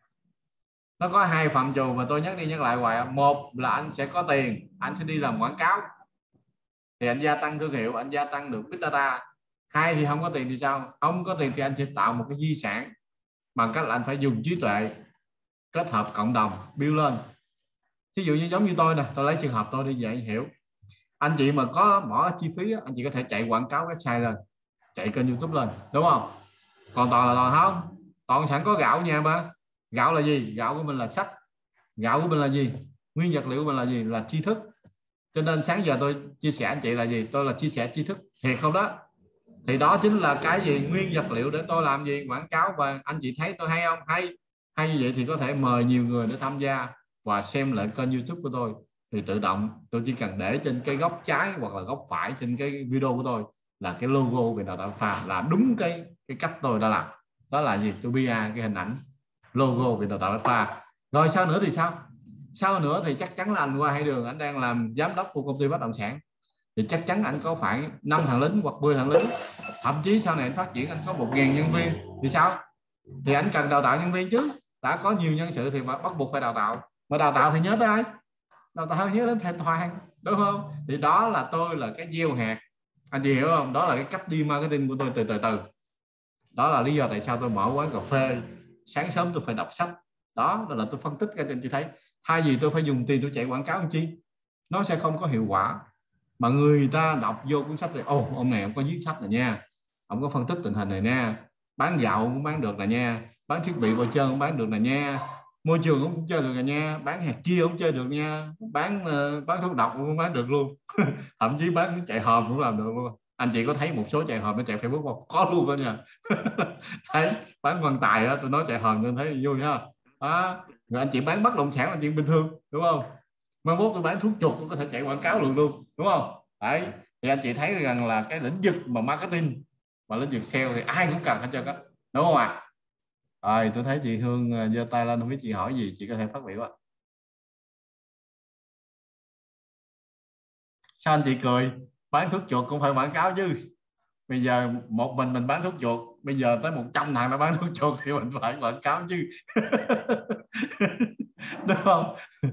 Nó có hai phạm trù mà tôi nhắc đi nhắc lại hoài. Một là anh sẽ có tiền, anh sẽ đi làm quảng cáo, thì anh gia tăng thương hiệu, anh gia tăng được big data. Hai thì không có tiền thì sao? Không có tiền thì anh sẽ tạo một cái di sản bằng cách là anh phải dùng trí tuệ kết hợp cộng đồng build lên. Ví dụ như giống như tôi nè, tôi lấy trường hợp tôi đi vậy hiểu. Anh chị mà có bỏ chi phí, anh chị có thể chạy quảng cáo website lên, chạy kênh YouTube lên, đúng không? Còn toàn là toàn không, toàn sẵn có gạo nha ba. Gạo là gì? Gạo của mình là sách. Gạo của mình là gì? Nguyên vật liệu của mình là gì? Là tri thức. Cho nên sáng giờ tôi chia sẻ anh chị là gì? Tôi là chia sẻ tri thức, thiệt không đó? Thì đó chính là cái gì? Nguyên vật liệu để tôi làm gì? Quảng cáo. Và anh chị thấy tôi hay không? Hay. Hay như vậy thì có thể mời nhiều người để tham gia và xem lại kênh YouTube của tôi. Thì tự động tôi chỉ cần để trên cái góc trái hoặc là góc phải trên cái video của tôi là cái logo về đào tạo Alpha, là đúng cái cái cách tôi đã làm. Đó là gì? Tôi bê rờ cái hình ảnh logo về đào tạo Alpha. Rồi sao nữa thì sao? Sau nữa thì chắc chắn là anh qua hai đường, anh đang làm giám đốc của công ty bất động sản, thì chắc chắn anh có khoảng năm thằng lính hoặc mười thằng lính, thậm chí sau này anh phát triển anh có một nghìn nhân viên thì sao? Thì anh cần đào tạo nhân viên chứ. Đã có nhiều nhân sự thì bắt buộc phải đào tạo. Mà đào tạo thì nhớ tới ai? Đào tạo nhớ đến Thanh Thoan, đúng không? Thì đó là tôi là cái gieo hạt. Anh chị hiểu không? Đó là cái cách đi marketing của tôi từ từ từ. Đó là lý do tại sao tôi mở quán cà phê, sáng sớm tôi phải đọc sách. Đó, đó là tôi phân tích cho anh chị thấy. Thay vì tôi phải dùng tiền tôi chạy quảng cáo làm chi, nó sẽ không có hiệu quả. Mà người ta đọc vô cuốn sách thì ồ, oh, ông này ông có viết sách này nha, ông có phân tích tình hình này nha, bán gạo cũng bán được là nha, bán thiết bị bôi trơn cũng bán được là nha, môi trường cũng chơi được là nha, bán hạt chia cũng chơi được nha, bán uh, bán thuốc độc cũng bán được luôn. Thậm chí bán chạy hòm cũng làm được luôn. Anh chị có thấy một số chạy hòm nó chạy Facebook không? Có luôn đó nha. Thấy bán quan tài đó, tôi nói chạy hòm tôi thấy vui ha. Đó. Rồi anh chị bán bất động sản là chuyện bình thường, đúng không? Mai mốt tôi bán thuốc chuột tôi có thể chạy quảng cáo luôn luôn, đúng không? Đấy, thì anh chị thấy rằng là cái lĩnh vực mà marketing và lĩnh vực sale thì ai cũng cần hết trơn á, đúng không ạ? À? Rồi tôi thấy chị Hương giơ tay lên, không biết chị hỏi gì, chị có thể phát biểu ạ. Sao anh chị cười? Bán thuốc chuột cũng phải quảng cáo chứ. Bây giờ một mình mình bán thuốc chuột, bây giờ tới một trăm thằng nó bán thuốc chuột thì mình phải quảng cáo chứ. Đúng không?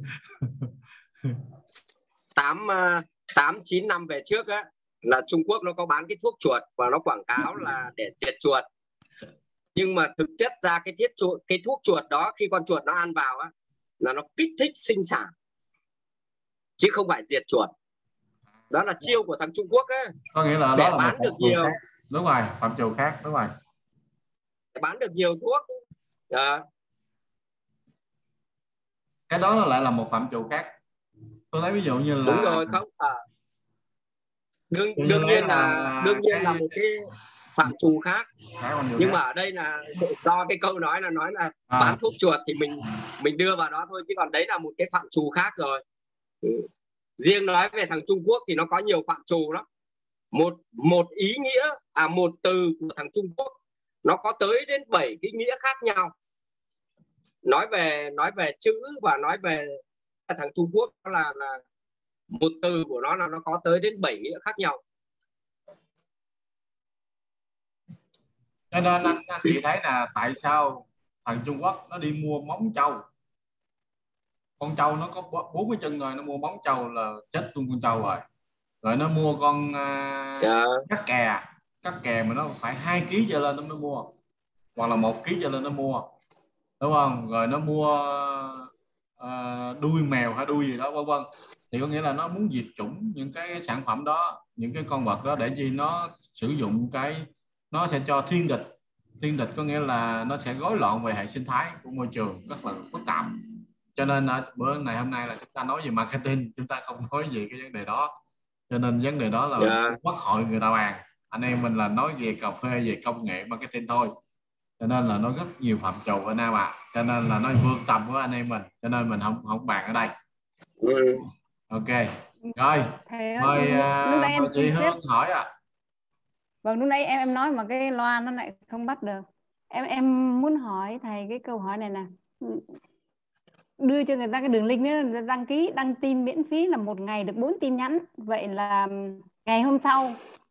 tám tám chín năm về trước á, là Trung Quốc nó có bán cái thuốc chuột và nó quảng cáo là để diệt chuột. Nhưng mà thực chất ra cái thiết chuột, cái thuốc chuột đó khi con chuột nó ăn vào á, là nó kích thích sinh sản chứ không phải diệt chuột. Đó là chiêu của thằng Trung Quốc á. Có nghĩa là để đó là bán được nhiều khác. Đúng rồi, phạm trù khác, đúng rồi. Để bán được nhiều thuốc à. Cái đó lại là một phạm trù khác. Tôi thấy ví dụ như là đúng rồi không à. đương đương nhiên là, là đương nhiên là một cái phạm trù khác. Nhưng khác. Mà ở đây là do cái câu nói là nói là à. bán thuốc chuột thì mình mình đưa vào đó thôi, chứ còn đấy là một cái phạm trù khác rồi. Ừ. Riêng nói về thằng Trung Quốc thì nó có nhiều phạm trù lắm. Một một ý nghĩa à một từ của thằng Trung Quốc nó có tới đến bảy cái nghĩa khác nhau. Nói về nói về chữ và nói về thằng Trung Quốc là là một từ của nó là nó có tới đến bảy nghĩa khác nhau. Cho nên anh, anh chị thấy là tại sao thằng Trung Quốc nó đi mua móng trâu. Con trâu nó có bốn cái chân rồi, nó mua móng trâu là chết luôn con trâu rồi. Rồi nó mua con uh, yeah. cắt kè, cắt kè mà nó phải hai ký trở lên nó mới mua, hoặc là một ký trở lên nó mua, đúng không? Rồi nó mua uh, đuôi mèo hay đuôi gì đó vân vân. Thì có nghĩa là nó muốn diệt chủng những cái sản phẩm đó, những cái con vật đó, để gì nó sử dụng cái, nó sẽ cho thiên địch. Thiên địch có nghĩa là nó sẽ rối loạn về hệ sinh thái của môi trường, rất là phức tạp. Cho nên bữa này hôm nay là chúng ta nói về marketing, chúng ta không nói về cái vấn đề đó. Cho nên vấn đề đó là yeah. quốc hội người ta bàn, anh em mình là nói về cà phê, về công nghệ marketing thôi. Cho nên là nó rất nhiều phạm trù ở Nam ạ. À. Cho nên là nó vượt tầm với anh em mình, cho nên mình không không bàn ở đây. Ừ. Ok rồi, Thầy, mời, lúc nãy mời em chị Hương xếp... hỏi ạ. À. Vâng, lúc nãy em em nói mà cái loa nó lại không bắt được. Em em muốn hỏi thầy cái câu hỏi này nè. Đưa cho người ta cái đường link đó, đăng ký đăng tin miễn phí là một ngày được bốn tin nhắn. Vậy là ngày hôm sau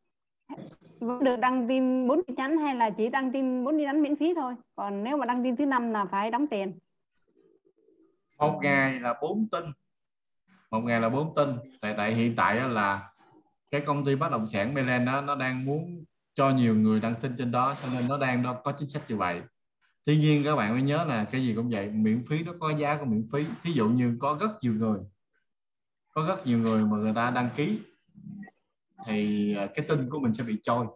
vẫn được đăng tin bốn tin nhắn, hay là chỉ đăng tin bốn tin nhắn miễn phí thôi? Còn nếu mà đăng tin thứ năm là phải đóng tiền. Một ngày là bốn tin. Một ngày là bốn tin. Tại tại hiện tại là cái công ty bất động sản Mayland đó, nó đang muốn cho nhiều người đăng tin trên đó, cho nên nó đang nó có chính sách như vậy. Tuy nhiên các bạn phải nhớ là cái gì cũng vậy, miễn phí nó có giá của miễn phí. Ví dụ như có rất nhiều người, có rất nhiều người mà người ta đăng ký thì cái tin của mình sẽ bị trôi.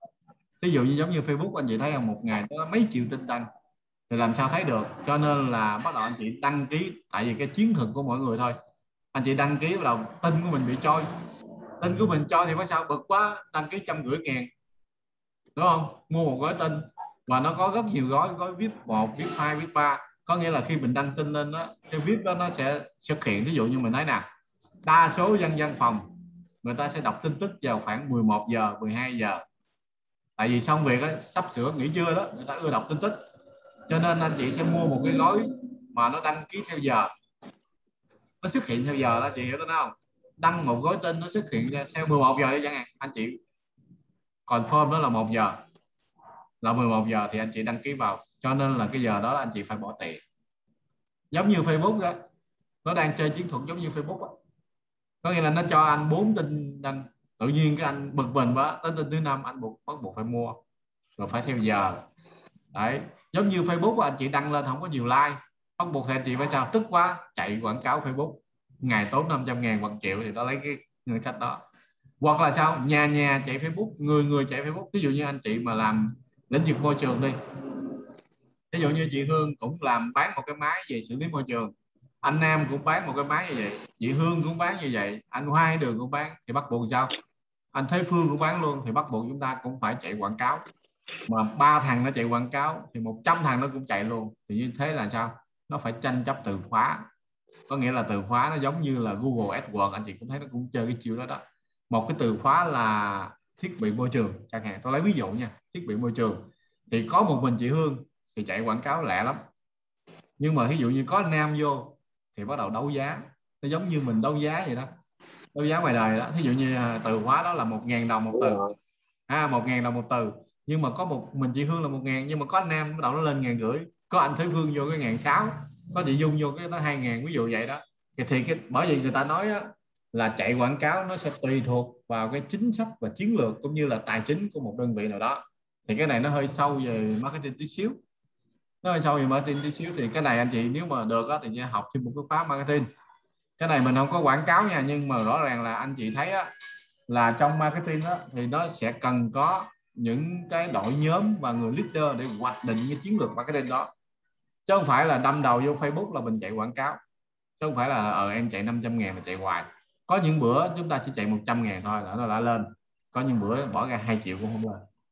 Ví dụ như giống như Facebook, anh chị thấy không, một ngày có mấy triệu tin đăng thì làm sao thấy được. Cho nên là bắt đầu anh chị đăng ký, tại vì cái chiến thuật của mỗi người thôi. Anh chị đăng ký bắt đầu tin của mình bị trôi. Tin của mình trôi thì có sao, bực quá đăng ký trăm rưỡi ngàn, đúng không? Mua một gói tin và nó có rất nhiều gói, gói vê i pê một, vê i pê hai, vê i pê ba. Có nghĩa là khi mình đăng tin lên đó, cái vê i pê đó nó sẽ xuất hiện. Ví dụ như mình nói nè, đa số dân văn phòng người ta sẽ đọc tin tức vào khoảng mười một giờ, mười hai giờ. Tại vì xong việc đó, sắp sửa nghỉ trưa đó, người ta ưa đọc tin tức. Cho nên anh chị sẽ mua một cái gói mà nó đăng ký theo giờ, nó xuất hiện theo giờ đó, chị hiểu đó không? Đăng một gói tin nó xuất hiện theo mười một giờ đi chẳng hạn, anh chị confirm đó là một giờ, là mười một giờ thì anh chị đăng ký vào. Cho nên là cái giờ đó là anh chị phải bỏ tiền. Giống như Facebook đó, nó đang chơi chiến thuật giống như Facebook đó. Có nghĩa là nó cho anh bốn tin đăng, tự nhiên cái anh bực mình quá, tới tin thứ năm anh buộc bắt buộc phải mua, rồi phải theo giờ. Đấy, giống như Facebook anh chị đăng lên không có nhiều like, bắt buộc thì anh chị phải sao, tức quá chạy quảng cáo Facebook, ngày tốn năm trăm ngàn hoặc triệu thì nó lấy cái ngân sách đó. Hoặc là sao, nhà nhà chạy Facebook, người người chạy Facebook. Ví dụ như anh chị mà làm lĩnh vực môi trường đi, ví dụ như chị Hương cũng làm bán một cái máy về xử lý môi trường, anh Nam cũng bán một cái máy như vậy, chị Hương cũng bán như vậy, anh Hoa Đường cũng bán, thì bắt buộc sao, anh Thế Phương cũng bán luôn, thì bắt buộc chúng ta cũng phải chạy quảng cáo. Mà ba thằng nó chạy quảng cáo thì một trăm thằng nó cũng chạy luôn. Thì như thế là sao, nó phải tranh chấp từ khóa. Có nghĩa là từ khóa nó giống như là Google AdWords, anh chị cũng thấy nó cũng chơi cái chiêu đó đó. Một cái từ khóa là thiết bị môi trường chẳng hạn, tôi lấy ví dụ nha, thiết bị môi trường thì có một mình chị Hương thì chạy quảng cáo lẹ lắm. Nhưng mà ví dụ như có anh Nam vô thì bắt đầu đấu giá, nó giống như mình đấu giá vậy đó, đấu giá ngoài đời đó. Ví dụ như từ khóa đó là một ngàn đồng một từ, à, một ngàn đồng một từ, nhưng mà có một mình chị Hương là một ngàn, nhưng mà có anh Nam bắt đầu nó lên ngàn rưỡi, có anh Thế Phương vô cái ngàn sáu, có chị Dung vô cái nó hai ngàn, ví dụ vậy đó. Thì, thì cái, bởi vì người ta nói đó, là chạy quảng cáo nó sẽ tùy thuộc vào cái chính sách và chiến lược cũng như là tài chính của một đơn vị nào đó. Thì cái này nó hơi sâu về marketing tí xíu, nó hơi sâu về marketing tí xíu. Thì cái này anh chị nếu mà được đó, thì học thêm một cái khóa marketing. Cái này mình không có quảng cáo nha, nhưng mà rõ ràng là anh chị thấy á, là trong marketing đó, thì nó sẽ cần có những cái đội nhóm và người leader để hoạch định cái chiến lược marketing đó, chứ không phải là đâm đầu vô Facebook là mình chạy quảng cáo, chứ không phải là ờ em chạy năm trăm ngàn mà chạy hoài. Có những bữa chúng ta chỉ chạy một trăm ngàn thôi là nó đã lên, có những bữa bỏ ra hai triệu cũng không lên.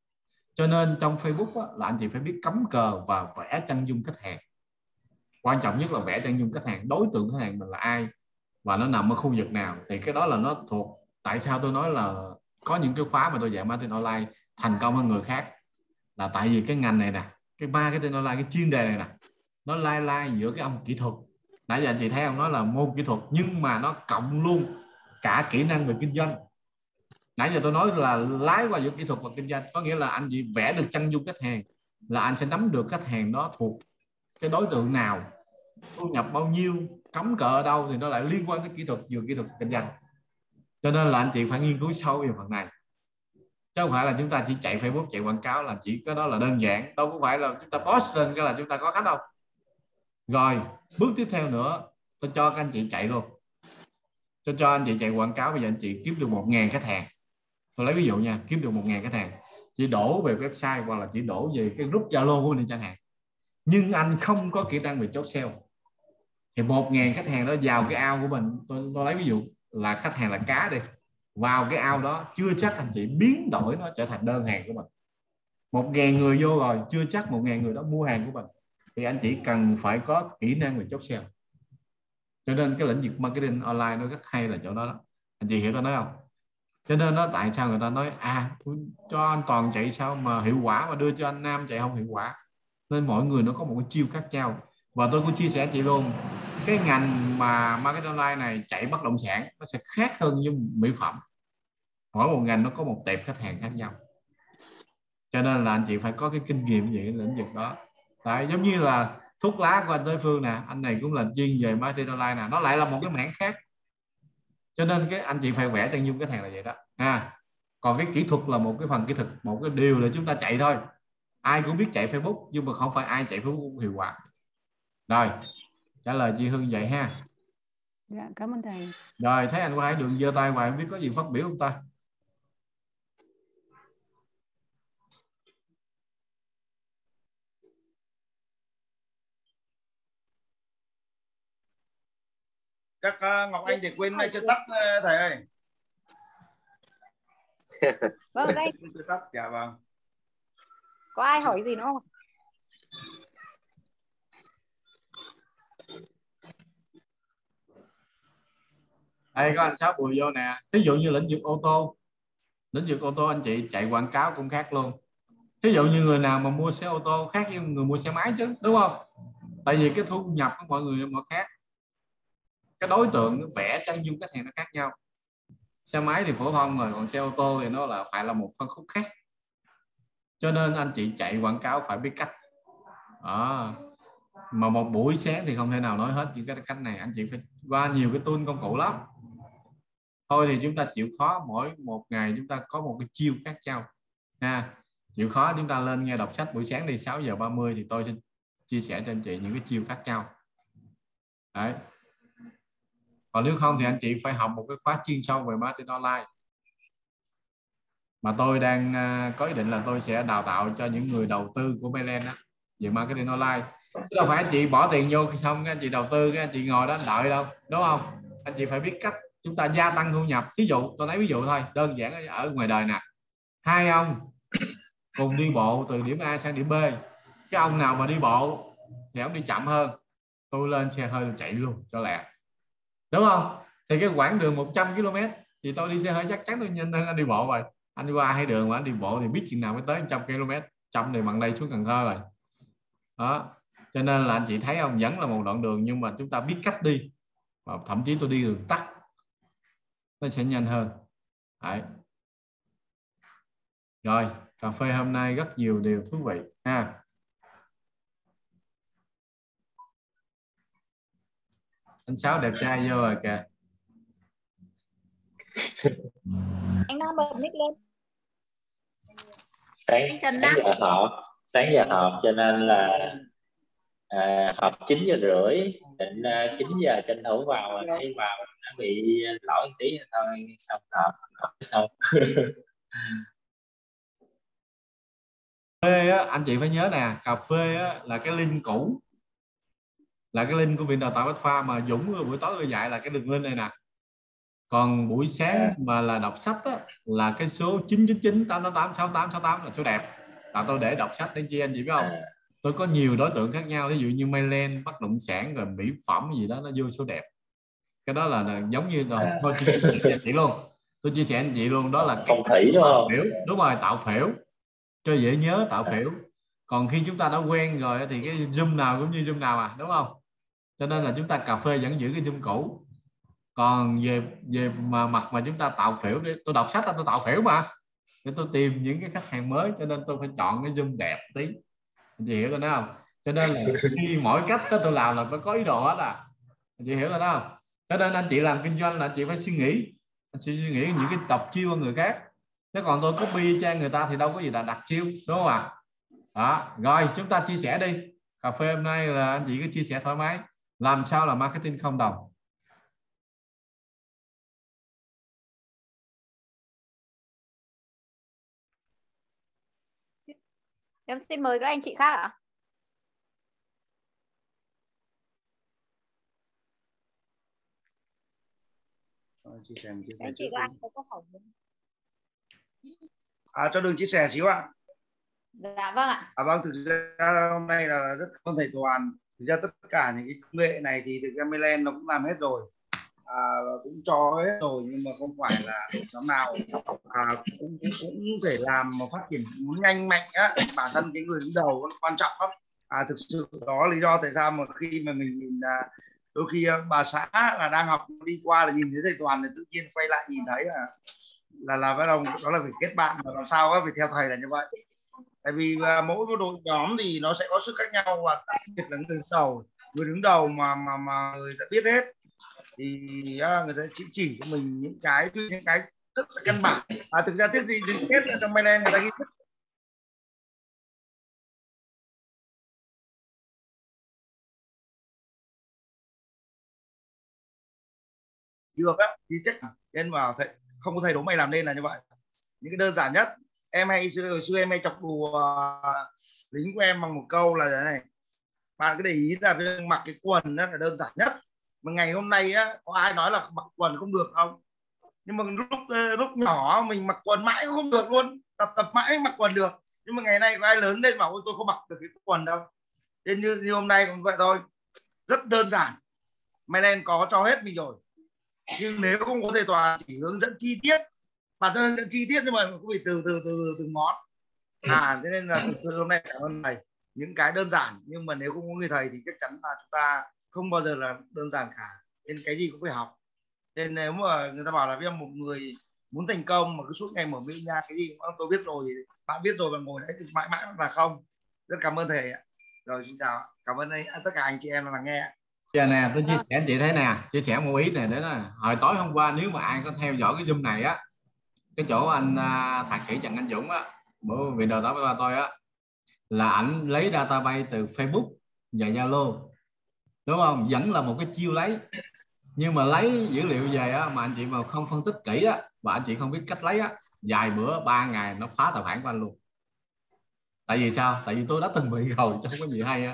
Cho nên trong Facebook á, là anh chị phải biết cắm cờ và vẽ chân dung khách hàng. Quan trọng nhất là vẽ chân dung khách hàng, đối tượng khách hàng mình là ai và nó nằm ở khu vực nào. Thì cái đó là nó thuộc. Tại sao tôi nói là có những cái khóa mà tôi dạy marketing online thành công hơn người khác, là tại vì cái ngành này nè, cái marketing online, cái chuyên đề này nè, nó lai lai giữa cái ông kỹ thuật. Nãy giờ anh chị thấy ông nói là môn kỹ thuật, nhưng mà nó cộng luôn cả kỹ năng về kinh doanh. Nãy giờ tôi nói là lái qua giữa kỹ thuật và kinh doanh, có nghĩa là anh chị vẽ được chân dung khách hàng là anh sẽ nắm được khách hàng đó thuộc cái đối tượng nào, thu nhập bao nhiêu, cắm cờ ở đâu, thì nó lại liên quan tới kỹ thuật, vừa kỹ thuật kinh doanh. Cho nên là anh chị phải nghiên cứu sâu về phần này, chứ không phải là chúng ta chỉ chạy Facebook, chạy quảng cáo là chỉ có đó là đơn giản. Đâu có phải là chúng ta post lên cái là chúng ta có khách đâu. Rồi bước tiếp theo nữa, tôi cho các anh chị chạy luôn, tôi cho anh chị chạy quảng cáo. Bây giờ anh chị kiếm được một ngàn khách hàng, tôi lấy ví dụ nha, kiếm được một ngàn khách hàng, chỉ đổ về website hoặc là chỉ đổ về cái group Zalo của mình chẳng hạn, nhưng anh không có kỹ năng về chốt sale, thì một ngàn khách hàng đó vào cái ao của mình, tôi, tôi lấy ví dụ là khách hàng là cá đi, vào cái ao đó chưa chắc anh chị biến đổi nó trở thành đơn hàng của mình. Một ngàn người vô rồi chưa chắc một ngàn người đó mua hàng của mình, thì anh chỉ cần phải có kỹ năng về chốt sale. Cho nên cái lĩnh vực marketing online nó rất hay là chỗ đó, đó. Anh chị hiểu tôi nói không? Cho nên nó tại sao người ta nói à cho anh Toàn chạy sao mà hiệu quả mà đưa cho anh Nam chạy không hiệu quả. Nên mỗi người nó có một cái chiêu khác nhau. Và tôi cũng chia sẻ chị luôn, cái ngành mà marketing online này chạy bất động sản nó sẽ khác hơn như mỹ phẩm. Mỗi một ngành nó có một tệp khách hàng khác nhau. Cho nên là anh chị phải có cái kinh nghiệm về cái lĩnh vực đó. Đấy, giống như là thuốc lá của anh Tới Phương nè, anh này cũng là chuyên về marketing online nè, nó lại là một cái mảng khác. Cho nên cái anh chị phải vẽ chân dung khách hàng là vậy đó. À, còn cái kỹ thuật là một cái phần kỹ thuật, một cái điều để chúng ta chạy thôi. Ai cũng biết chạy Facebook nhưng mà không phải ai chạy Facebook cũng hiệu quả. Rồi, trả lời chị Hương vậy ha. Dạ, cảm ơn thầy. Rồi, thấy anh Quang Đường giơ tay hoài, không biết có gì phát biểu không ta? Chắc uh, Ngọc Anh để quên này chưa tắt uh, thầy ơi. Vâng, đây. Chưa tắt, dạ vâng. Có ai hỏi gì nữa không? Đây có anh Sáu Bùi vô nè. Ví dụ như lĩnh vực ô tô, lĩnh vực ô tô anh chị chạy quảng cáo cũng khác luôn. Ví dụ như người nào mà mua xe ô tô khác với người mua xe máy chứ, đúng không? Tại vì cái thu nhập của mọi người nó khác, cái đối tượng vẽ chân dung khách hàng nó khác nhau. Xe máy thì phổ thông rồi, còn xe ô tô thì nó là phải là một phân khúc khác. Cho nên anh chị chạy quảng cáo phải biết cách. À, mà một buổi sáng thì không thể nào nói hết những cái cách này, anh chị phải qua nhiều cái tool công cụ lắm. Thôi thì chúng ta chịu khó, mỗi một ngày chúng ta có một cái chiêu khác nhau nha. Chịu khó chúng ta lên nghe đọc sách buổi sáng đi, sáu giờ ba mươi thì tôi sẽ chia sẻ cho anh chị những cái chiêu khác nhau. Đấy. Còn nếu không thì anh chị phải học một cái khóa chuyên sâu về marketing online. Mà tôi đang có ý định là tôi sẽ đào tạo cho những người đầu tư của Mayland á, về marketing online. Chứ đâu phải anh chị bỏ tiền vô xong cái anh chị đầu tư cái anh chị ngồi đó anh đợi đâu, đúng không? Anh chị phải biết cách chúng ta gia tăng thu nhập. Ví dụ tôi lấy ví dụ thôi, đơn giản ở ngoài đời nè, hai ông cùng đi bộ từ điểm A sang điểm B, cái ông nào mà đi bộ thì ông đi chậm hơn, tôi lên xe hơi tôi chạy luôn cho lẹ, đúng không? Thì cái quãng đường một trăm ki lô mét thì tôi đi xe hơi chắc chắn tôi nhanh hơn anh đi bộ rồi. Anh qua hai đường mà anh đi bộ thì biết chừng nào mới tới một trăm ki lô mét, trăm này bằng đây xuống Cần Thơ rồi đó. Cho nên là anh chị thấy không, vẫn là một đoạn đường nhưng mà chúng ta biết cách đi, và thậm chí tôi đi đường tắt nó sẽ nhanh hơn. Đấy. Rồi, cà phê hôm nay rất nhiều điều thú vị ha. Anh Sáu đẹp trai vô rồi kìa. Anh Nam bật mic lên. Sáng, sáng giờ họp, sáng giờ họp cho nên là à, họp chín giờ rưỡi, định uh, chín giờ tranh thủ vào mà thấy vào nó bị lỗi một tí thôi, xong họp xong. Cà phê á, anh chị phải nhớ nè, cà phê á, là cái link cũ, là cái link của Viện Đào tạo Bách Khoa mà Dũng buổi tối tôi dạy là cái đường link này nè. Còn buổi sáng mà là đọc sách á, là cái số chín chín chín tám tám tám sáu tám sáu tám là số đẹp. là tôi để đọc sách để chi anh chị biết không? Tôi có nhiều đối tượng khác nhau, ví dụ như Maylen, bất động sản, rồi mỹ phẩm gì đó, nó vô số đẹp. Cái đó là, là giống như là tôi chia sẻ chị luôn, tôi chia sẻ anh chị luôn, đó là phong thủy đúng không? phễu, đúng rồi, tạo phễu cho dễ nhớ, tạo phễu. Còn khi chúng ta đã quen rồi thì cái zoom nào cũng như zoom nào à, đúng không? Cho nên là chúng ta cà phê vẫn giữ cái zoom cũ. Còn về về mà mặt mà chúng ta tạo phễu, tôi đọc sách là tôi tạo phễu mà, để tôi tìm những cái khách hàng mới, cho nên tôi phải chọn cái zoom đẹp tí. Anh chị hiểu rồi đó không? Cho nên là khi mỗi cách tôi làm là tôi có ý đồ hết à. Anh chị hiểu rồi đó không? Cho nên anh chị làm kinh doanh là anh chị phải suy nghĩ, anh chị suy nghĩ những cái độc chiêu của người khác. Chứ còn tôi copy trang người ta thì đâu có gì là đặc chiêu, đúng không ạ? Đó, rồi chúng ta chia sẻ đi. Cà phê hôm nay là anh chị cứ chia sẻ thoải mái. Làm sao là marketing không đồng? Em xin mời các anh chị khác ạ. Chia sẻ, chia sẻ anh chị các anh có câu hỏi không? À, cho Đường chia sẻ xíu ạ. Dạ vâng ạ. À, vâng, thực ra hôm nay là rất cảm ơn thầy Toàn. Thực ra tất cả những cái công nghệ này thì thực ra Maylen nó cũng làm hết rồi, à, cũng cho hết rồi, nhưng mà không phải là nhóm nào à, cũng, cũng cũng thể làm mà phát triển muốn nhanh mạnh á. Bản thân cái người đứng đầu nó quan trọng lắm. À, thực sự đó là lý do tại sao mà khi mà mình nhìn à, đôi khi bà xã là đang học đi qua là nhìn thấy thầy Toàn thì tự nhiên quay lại nhìn thấy là là là bắt đầu đó là phải kết bạn, mà làm sao á, phải theo thầy là như vậy. Tại vì uh, mỗi một đội nhóm thì nó sẽ có sự khác nhau, và đặc biệt là người đứng đầu, người đứng đầu mà mà mà người ta biết hết thì uh, người ta chỉ chỉ cho mình những cái những cái rất là căn bản. À, thực ra thiết gì đến kết là trong Maylen người ta ghi thức được á thì chắc nên vào thầy không có thầy đố mày làm nên là như vậy. Những cái đơn giản nhất, em hay xưa, xưa em hay chọc đùa lính của em bằng một câu là thế này: bạn cứ để ý là mặc cái quần đó là đơn giản nhất, mà ngày hôm nay á có ai nói là mặc quần không được không? Nhưng mà lúc lúc nhỏ mình mặc quần mãi cũng không được luôn, tập tập mãi mặc quần được, nhưng mà ngày nay có ai lớn lên bảo ôi tôi không mặc được cái quần đâu. Nên như, như hôm nay cũng vậy thôi, rất đơn giản. Maylen có cho hết mình rồi, nhưng nếu không có thầy Toàn chỉ hướng dẫn chi tiết, bản thân hướng chi tiết nhưng mà cũng phải từ từ từ từng món. À thế nên là thực sự hôm nay cảm ơn thầy. Những cái đơn giản nhưng mà nếu không có người thầy thì chắc chắn là chúng ta không bao giờ là đơn giản cả, nên cái gì cũng phải học. Nên nếu mà người ta bảo là với một người muốn thành công mà cứ suốt ngày mở miệng nha cái gì tôi biết rồi, thì bạn biết rồi và ngồi đấy thì mãi mãi là không. Rất cảm ơn thầy ạ. Rồi xin chào, cảm ơn anh, tất cả anh chị em là nghe. Giờ nè, tôi chia sẻ anh chị thấy nè, chia sẻ một ý này nữa là hồi tối hôm qua nếu mà ai có theo dõi cái Zoom này á, cái chỗ anh uh, thạc sĩ Trần Anh Dũng á, bữa video đó với tôi á, là ảnh lấy database từ Facebook và Zalo, đúng không? Vẫn là một cái chiêu lấy, nhưng mà lấy dữ liệu về á, mà anh chị mà không phân tích kỹ á, và anh chị không biết cách lấy á, vài bữa ba ngày nó phá tài khoản của anh luôn. Tại vì sao? Tại vì tôi đã từng bị rồi, chứ không có gì hay á.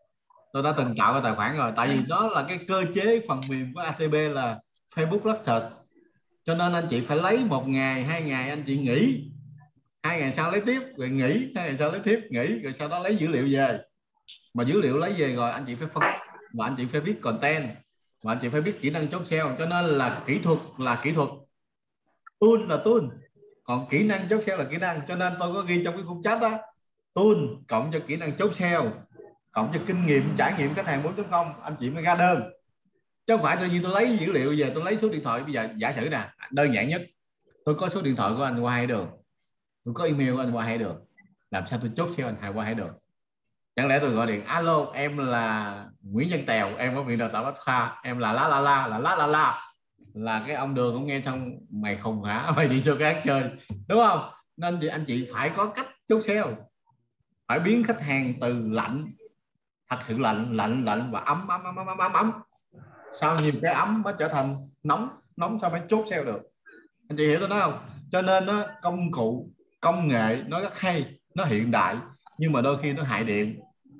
Tôi đã từng tạo cái tài khoản rồi, tại vì đó là cái cơ chế phần mềm của a tê bê là Facebook Search, cho nên anh chị phải lấy một ngày hai ngày anh chị nghỉ, hai ngày sau lấy tiếp rồi nghỉ, hai ngày sau lấy tiếp nghỉ, rồi sau đó lấy dữ liệu về. Mà dữ liệu lấy về rồi anh chị phải phân, và anh chị phải viết content, và anh chị phải biết kỹ năng chốt sale. Cho nên là kỹ thuật là kỹ thuật, tool là tool, còn kỹ năng chốt sale là kỹ năng. Cho nên tôi có ghi trong cái khung chat đó, tool cộng cho kỹ năng chốt sale cộng cho kinh nghiệm trải nghiệm khách hàng bốn chấm không, anh chị mới ra đơn. Chứ không phải tự nhiên tôi lấy dữ liệu về tôi lấy số điện thoại. Bây giờ giả sử nè, đơn giản nhất, tôi có số điện thoại của anh qua hai đường, tôi có email của anh qua hai đường, làm sao tôi chốt sale anh hai qua hai đường? Chẳng lẽ tôi gọi điện alo em là Nguyễn Văn Tèo, em có viện đào tạo Bách Khoa, em là lá la la là lá la la, là cái ông Đường cũng nghe xong mày khùng hả, mày đi cho các chơi, đúng không? Nên thì anh chị phải có cách chốt sale, phải biến khách hàng từ lạnh, thật sự lạnh lạnh lạnh và ấm ấm ấm ấm ấm ấm, sau nhiều cái ấm mới trở thành nóng, nóng sao mới chốt sale được. Anh chị hiểu tôi nói không? Cho nên nó công cụ công nghệ nó rất hay, nó hiện đại, nhưng mà đôi khi nó hại điện.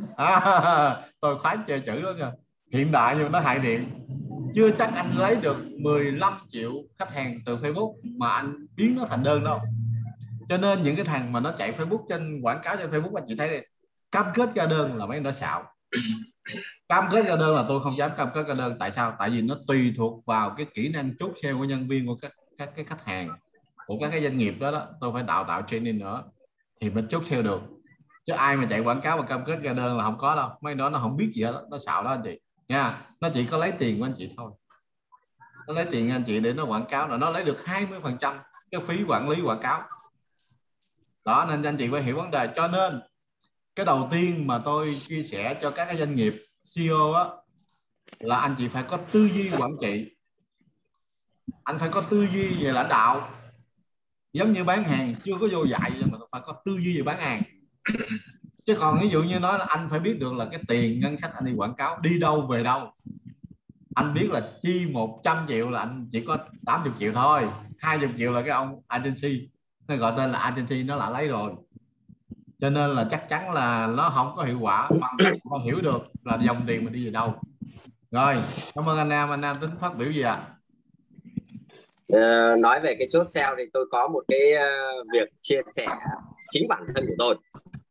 À, tôi khoái chơi chữ đó nha, hiện đại nhưng mà nó hại điện. Chưa chắc anh lấy được mười lăm triệu khách hàng từ Facebook mà anh biến nó thành đơn đâu. Cho Cho nên những cái thằng mà nó chạy Facebook trên quảng cáo trên Facebook, anh chị thấy đây, cam kết ra đơn là mấy nó xạo. Cam kết ra đơn là tôi không dám cam kết ra đơn. Tại sao? Tại vì nó tùy thuộc vào cái kỹ năng chốt sale của nhân viên, của các các cái khách hàng, của các cái doanh nghiệp đó đó. Tôi phải đào tạo training nữa thì mới chốt sale được. Chứ ai mà chạy quảng cáo mà cam kết ra đơn là không có đâu. Mấy đó nó không biết gì hết đó, nó xạo đó anh chị nha. Nó chỉ có lấy tiền của anh chị thôi. Nó lấy tiền của anh chị để nó quảng cáo, là nó lấy được hai mươi phần trăm cái phí quản lý quảng cáo đó. Nên anh chị phải hiểu vấn đề. Cho nên cái đầu tiên mà tôi chia sẻ cho các cái doanh nghiệp xê e ô á, là anh chị phải có tư duy quản trị, anh phải có tư duy về lãnh đạo. Giống như bán hàng, chưa có vô dạy nhưng mà phải có tư duy về bán hàng. Chứ còn ví dụ như nói là anh phải biết được là cái tiền ngân sách anh đi quảng cáo đi đâu về đâu. Anh biết là chi một trăm triệu là anh chỉ có tám mươi triệu thôi, hai mươi triệu là cái ông agency, nó gọi tên là agency, nó đã lấy rồi. Cho nên là chắc chắn là nó không có hiệu quả bằng cách mà hiểu được là dòng tiền mình đi về đâu. Rồi, cảm ơn anh Nam. Anh Nam tính phát biểu gì ạ? À? Uh, nói về cái chốt sale thì tôi có một cái uh, việc chia sẻ chính bản thân của tôi.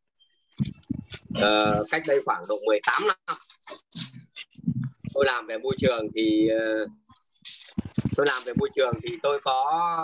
Uh, cách đây khoảng độ mười tám năm tôi làm về môi trường thì uh, tôi làm về môi trường thì tôi có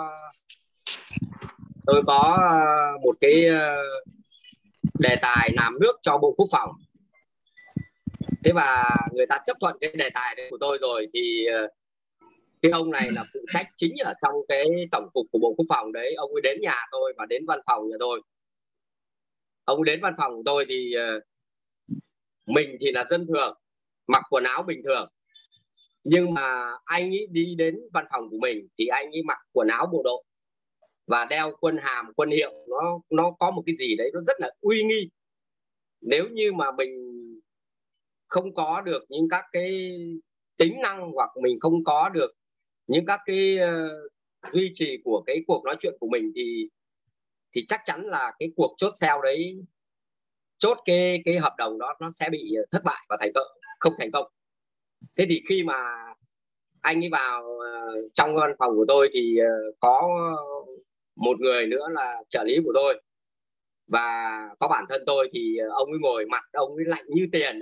tôi có uh, một cái uh, đề tài làm nước cho Bộ Quốc phòng. Thế và người ta chấp thuận cái đề tài đấy của tôi rồi thì uh, cái ông này là phụ trách chính ở trong cái tổng cục của Bộ Quốc phòng đấy. Ông ấy đến nhà tôi và đến văn phòng nhà tôi. Ông ấy đến văn phòng của tôi thì uh, mình thì là dân thường, mặc quần áo bình thường, nhưng mà anh ấy đi đến văn phòng của mình thì anh ấy mặc quần áo bộ đội và đeo quân hàm, quân hiệu. Nó nó có một cái gì đấy nó rất là uy nghi. Nếu như mà mình không có được những các cái tính năng, hoặc mình không có được những các cái uh, duy trì của cái cuộc nói chuyện của mình thì thì chắc chắn là cái cuộc chốt sale đấy, chốt cái cái hợp đồng đó nó sẽ bị thất bại và thành công, không thành công. Thế thì khi mà anh ấy vào uh, trong văn phòng của tôi thì uh, có một người nữa là trợ lý của tôi và có bản thân tôi, thì uh, ông ấy ngồi mặt ông ấy lạnh như tiền.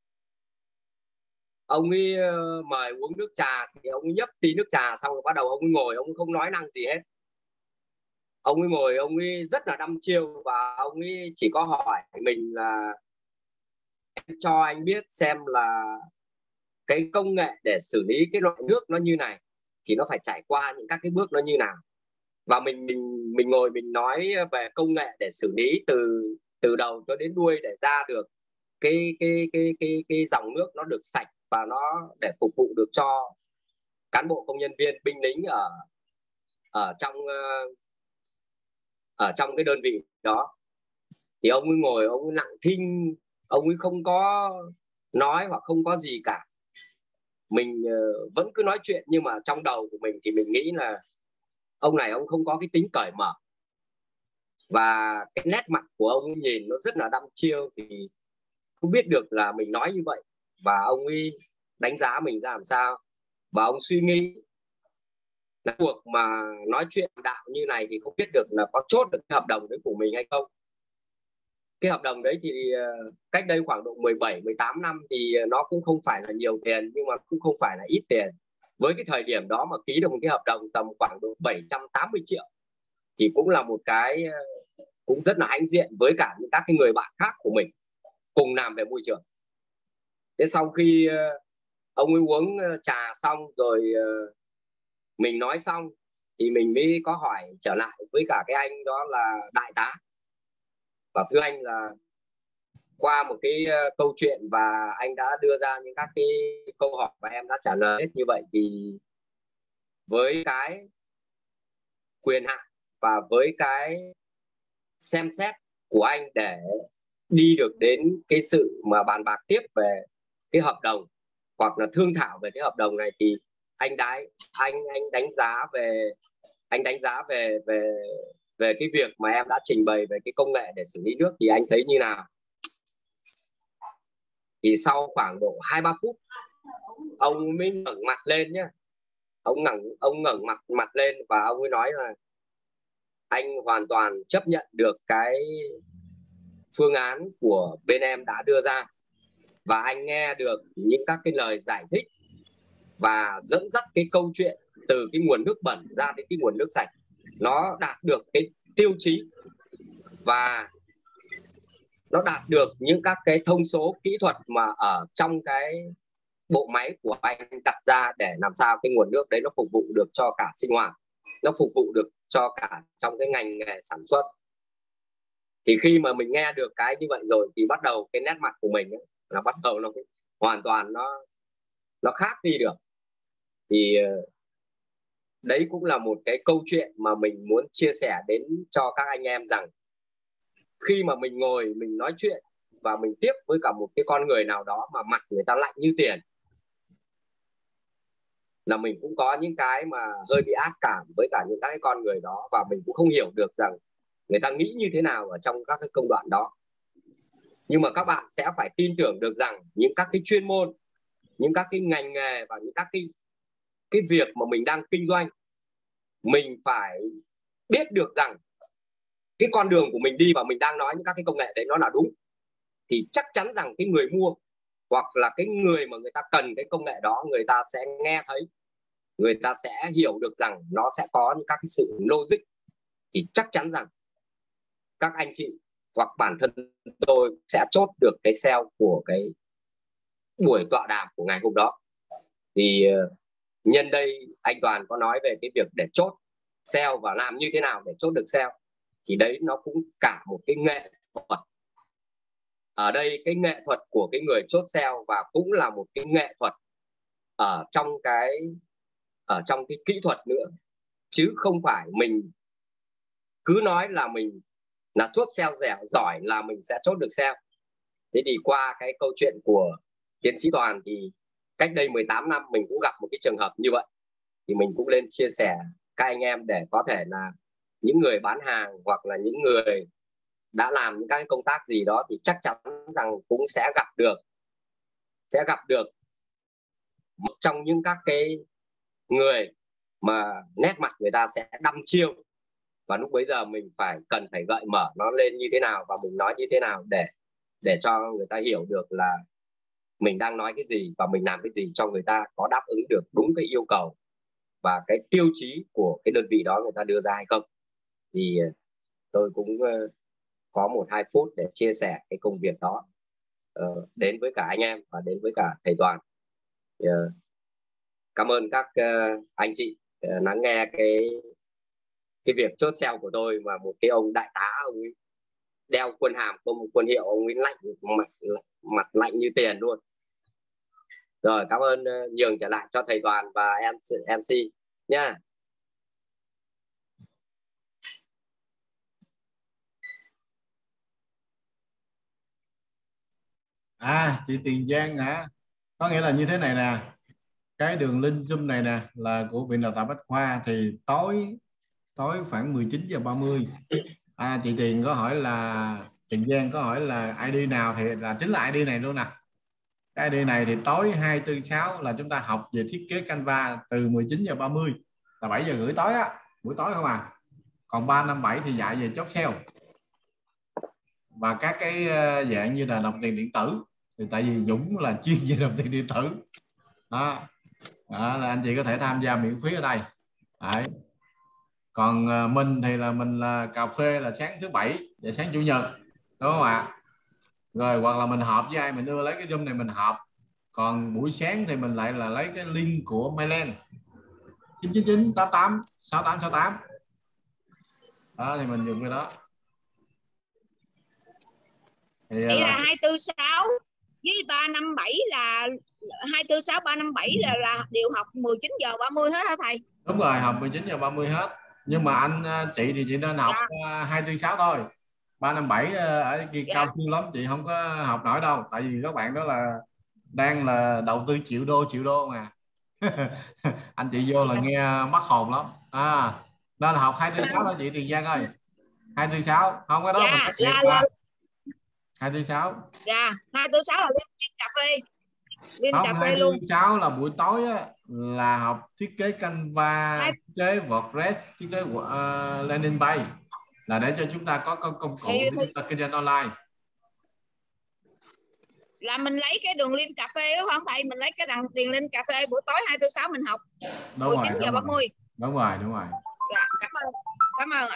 Ông ấy uh, mời uống nước trà thì ông ấy nhấp tí nước trà xong rồi bắt đầu ông ấy ngồi, ông ấy không nói năng gì hết. Ông ấy ngồi, ông ấy rất là đăm chiêu và ông ấy chỉ có hỏi mình là em cho anh biết xem là cái công nghệ để xử lý cái loại nước nó như này thì nó phải trải qua những các cái bước nó như nào. Và mình mình mình ngồi mình nói về công nghệ để xử lý từ từ đầu cho đến đuôi để ra được cái cái cái cái cái dòng nước nó được sạch và nó để phục vụ được cho cán bộ công nhân viên, binh lính ở ở trong ở trong cái đơn vị đó. Thì ông ấy ngồi, ông ấy lặng thinh, ông ấy không có nói hoặc không có gì cả. Mình uh, vẫn cứ nói chuyện, nhưng mà trong đầu của mình thì mình nghĩ là ông này ông không có cái tính cởi mở, và cái nét mặt của ông ấy nhìn nó rất là đăm chiêu, thì không biết được là mình nói như vậy và ông ấy đánh giá mình ra làm sao. Và ông suy nghĩ là cuộc mà nói chuyện đạo như này thì không biết được là có chốt được cái hợp đồng đấy của mình hay không. Cái hợp đồng đấy thì cách đây khoảng độ mười bảy mười tám năm thì nó cũng không phải là nhiều tiền, nhưng mà cũng không phải là ít tiền. Với cái thời điểm đó mà ký được một cái hợp đồng tầm khoảng độ bảy trăm tám mươi triệu thì cũng là một cái cũng rất là hãnh diện với cả những các cái người bạn khác của mình cùng làm về môi trường. Thế sau khi ông ấy uống trà xong rồi mình nói xong thì mình mới có hỏi trở lại với cả cái anh đó là đại tá. Và thưa anh là qua một cái uh, câu chuyện và anh đã đưa ra những các cái câu hỏi và em đã trả lời hết như vậy, thì với cái quyền hạn và với cái xem xét của anh để đi được đến cái sự mà bàn bạc tiếp về cái hợp đồng hoặc là thương thảo về cái hợp đồng này, thì anh đái anh anh đánh giá về anh đánh giá về về về cái việc mà em đã trình bày về cái công nghệ để xử lý nước thì anh thấy như nào. Thì sau khoảng độ hai ba phút ông mới ngẩng mặt lên nhé, ông ngẩng ông ngẩng mặt mặt lên và ông ấy nói là anh hoàn toàn chấp nhận được cái phương án của bên em đã đưa ra, và anh nghe được những các cái lời giải thích và dẫn dắt cái câu chuyện từ cái nguồn nước bẩn ra đến cái nguồn nước sạch, nó đạt được cái tiêu chí và nó đạt được những các cái thông số kỹ thuật mà ở trong cái bộ máy của anh đặt ra, để làm sao cái nguồn nước đấy nó phục vụ được cho cả sinh hoạt, nó phục vụ được cho cả trong cái ngành nghề sản xuất. Thì khi mà mình nghe được cái như vậy rồi thì bắt đầu cái nét mặt của mình ấy, là bắt đầu nó hoàn toàn nó nó khác đi được. Thì đấy cũng là một cái câu chuyện mà mình muốn chia sẻ đến cho các anh em, rằng khi mà mình ngồi mình nói chuyện và mình tiếp với cả một cái con người nào đó mà mặt người ta lạnh như tiền, là mình cũng có những cái mà hơi bị ác cảm với cả những các cái con người đó, và mình cũng không hiểu được rằng người ta nghĩ như thế nào ở trong các cái công đoạn đó. Nhưng mà các bạn sẽ phải tin tưởng được rằng những các cái chuyên môn, những các cái ngành nghề và những các cái cái việc mà mình đang kinh doanh, mình phải biết được rằng cái con đường của mình đi và mình đang nói những các cái công nghệ đấy nó là đúng, thì chắc chắn rằng cái người mua hoặc là cái người mà người ta cần cái công nghệ đó, người ta sẽ nghe thấy, người ta sẽ hiểu được rằng nó sẽ có những các cái sự logic. Thì chắc chắn rằng các anh chị hoặc bản thân tôi sẽ chốt được cái sale của cái buổi tọa đàm của ngày hôm đó. Thì nhân đây anh Toàn có nói về cái việc để chốt sale và làm như thế nào để chốt được sale, thì đấy nó cũng cả một cái nghệ thuật. Ở đây cái nghệ thuật của cái người chốt sale và cũng là một cái nghệ thuật ở trong cái ở trong cái kỹ thuật nữa, chứ không phải mình cứ nói là mình là chốt sale dẻo giỏi là mình sẽ chốt được sale. Thế thì qua cái câu chuyện của tiến sĩ Toàn thì cách đây mười tám năm mình cũng gặp một cái trường hợp như vậy, thì mình cũng lên chia sẻ các anh em để có thể là những người bán hàng hoặc là những người đã làm những cái công tác gì đó thì chắc chắn rằng cũng sẽ gặp được sẽ gặp được một trong những các cái người mà nét mặt người ta sẽ đăm chiêu, và lúc bấy giờ mình phải cần phải gợi mở nó lên như thế nào và mình nói như thế nào để để cho người ta hiểu được là mình đang nói cái gì và mình làm cái gì cho người ta có đáp ứng được đúng cái yêu cầu và cái tiêu chí của cái đơn vị đó người ta đưa ra hay không. Thì tôi cũng có một hai phút để chia sẻ cái công việc đó uh, đến với cả anh em và đến với cả thầy Toàn. Uh, cảm ơn các uh, anh chị uh, lắng nghe cái cái việc chốt sale của tôi, mà một cái ông đại tá, ông ấy đeo quân hàm quân, quân hiệu, ông ấy lạnh mặt, mặt lạnh như tiền luôn. Rồi, cảm ơn, uh, nhường trở lại cho thầy Toàn và em xê nha. À, chị Tiền Giang hả? Có nghĩa là như thế này nè, cái đường link Zoom này nè là của Viện Đào tạo Bách Khoa, thì tối tối khoảng mười chín giờ ba mươi. À, chị Tiền có hỏi là Tiền Giang có hỏi là i đê nào, thì là chính là i đê này luôn nè. Cái i đê này thì tối hai tư sáu là chúng ta học về thiết kế Canva từ mười chín giờ ba mươi là bảy giờ rưỡi tối á, buổi tối không à. Còn ba năm bảy thì dạy về chốt sale và các cái dạng như là đồng tiền điện tử, thì tại vì Dũng là chuyên về đồng tiền điện tử đó, đó là anh chị có thể tham gia miễn phí ở đây. Đấy. Còn uh, mình thì là mình là cà phê là sáng thứ bảy và sáng chủ nhật, đúng không ạ? Rồi hoặc là mình họp với ai mình đưa lấy cái Zoom này mình họp. Còn buổi sáng thì mình lại là lấy cái link của Myland chín chín chín tám tám sáu tám sáu tám đó, thì mình dùng cái đó. Thì vậy là, là hai tư sáu với ba năm bảy là hai tư sáu ba năm bảy là là đều học mười chín giờ ba mươi hết hả thầy? Đúng rồi, học mười chín giờ ba mươi hết. Nhưng mà anh chị thì chị nên học dạ. hai tư sáu thôi. ba năm bảy ở kia dạ. cao siêu lắm, chị không có học nổi đâu, tại vì các bạn đó là đang là đầu tư triệu đô triệu đô mà. Anh chị vô là nghe mất hồn lắm. À, nên là học hai tư sáu đó chị Tiền Giang ơi. hai tư sáu không có đó dạ, mình là, là... hai tư sáu. Dạ, hai tư sáu là liên cà phê. Liên Không, cà hai phê tư luôn. sáu là buổi tối á, là học thiết kế Canva, Hai... thiết kế WordPress, thiết kế uh, landing page, là để cho chúng ta có công, công cụ thì, để thì... chúng ta kinh doanh online. Là mình lấy cái đường link cà phê đúng không thầy? Mình lấy cái đằng tiền link cà phê buổi tối hai tư sáu mình học mười chín giờ ba mươi. Đúng rồi, đúng rồi. Dạ, cảm ơn. Cảm ơn ạ.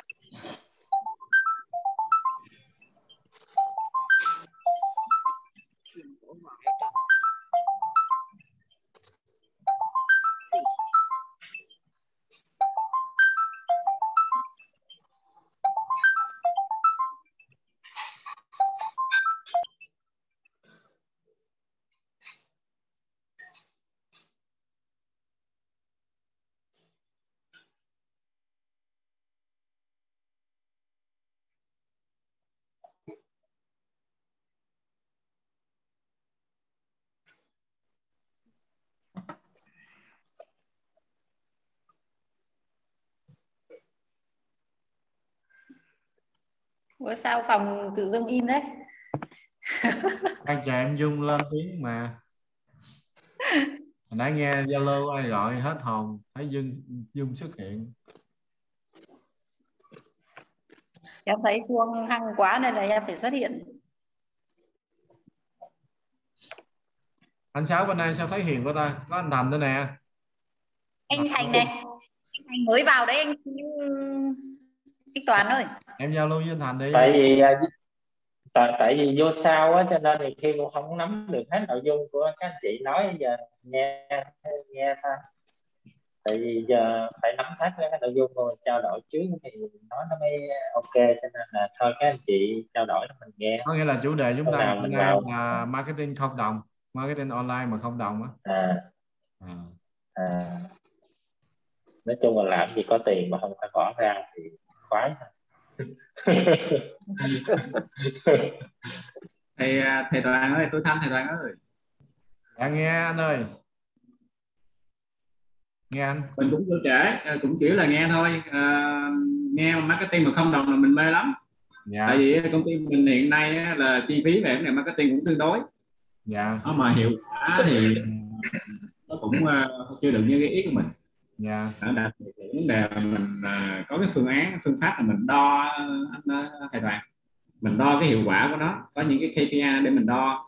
Bữa sao phòng tự dưng in đấy? Anh chờ em Dung lên tiếng mà. Hồi nãy nghe Zalo ai gọi hết hồn, thấy Dung Dung xuất hiện. Em thấy chuông hăng quá nên là em phải xuất hiện. Anh Sáu bên đây sao thấy hiền quá ta? Có anh Thành nữa nè. Anh Thành này, anh Thành mới vào đấy anh anh Toàn ơi. Em giao lưu với anh Thành đi. Tại vì tại, tại vì vô sau á, cho nên thì khi cũng không nắm được hết nội dung của các anh chị nói, giờ nghe nghe thôi. Tại vì giờ phải nắm hết cái nội dung rồi trao đổi trước thì nói nó mới ok, cho nên là thôi các anh chị trao đổi cho mình nghe. Có nghĩa là chủ đề chúng ta mình vào vào là marketing không đồng, marketing online mà không đồng á. À. À. À. Nói chung là làm gì có tiền mà không phải bỏ ra thì khoái. thầy thầy Toàn ơi, tôi thăm thầy Toàn ơi. Dạ nghe anh ơi. Nghe anh. Mình cũng chưa trễ, cũng kiểu là nghe thôi. À, nghe marketing mà không đồng là mình mê lắm. Dạ. Tại vì công ty mình hiện nay là chi phí về cái này marketing cũng tương đối. Dạ. Nó mà hiệu quả thì nó cũng uh, chưa được như cái ý của mình. Dạ. Đặc biệt là vấn đề là mình uh, có cái phương án, phương pháp là mình đo anh uh, thầy Toàn, mình đo cái hiệu quả của nó, có những cái K P I để mình đo.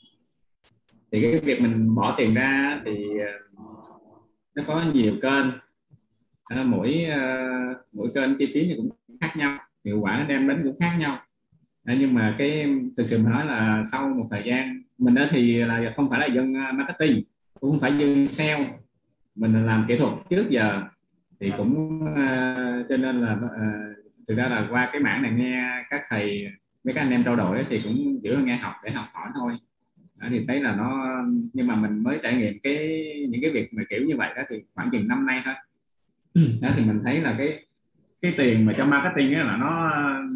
Thì cái việc mình bỏ tiền ra thì uh, nó có nhiều kênh, uh, mỗi uh, mỗi kênh chi phí thì cũng khác nhau, hiệu quả nó đem đến cũng khác nhau. À, nhưng mà cái thực sự mà nói là sau một thời gian mình đó thì là không phải là dân marketing, cũng không phải dân sale, mình làm kỹ thuật trước giờ thì cũng uh, cho nên là uh, thực ra là qua cái mảng này nghe các thầy mấy các anh em trao đổi ấy, thì cũng kiểu là nghe học để học hỏi thôi. Đó, thì thấy là nó, nhưng mà mình mới trải nghiệm cái những cái việc mà kiểu như vậy đó thì khoảng chừng năm nay thôi. Đó thì mình thấy là cái cái tiền mà cho marketing ấy là nó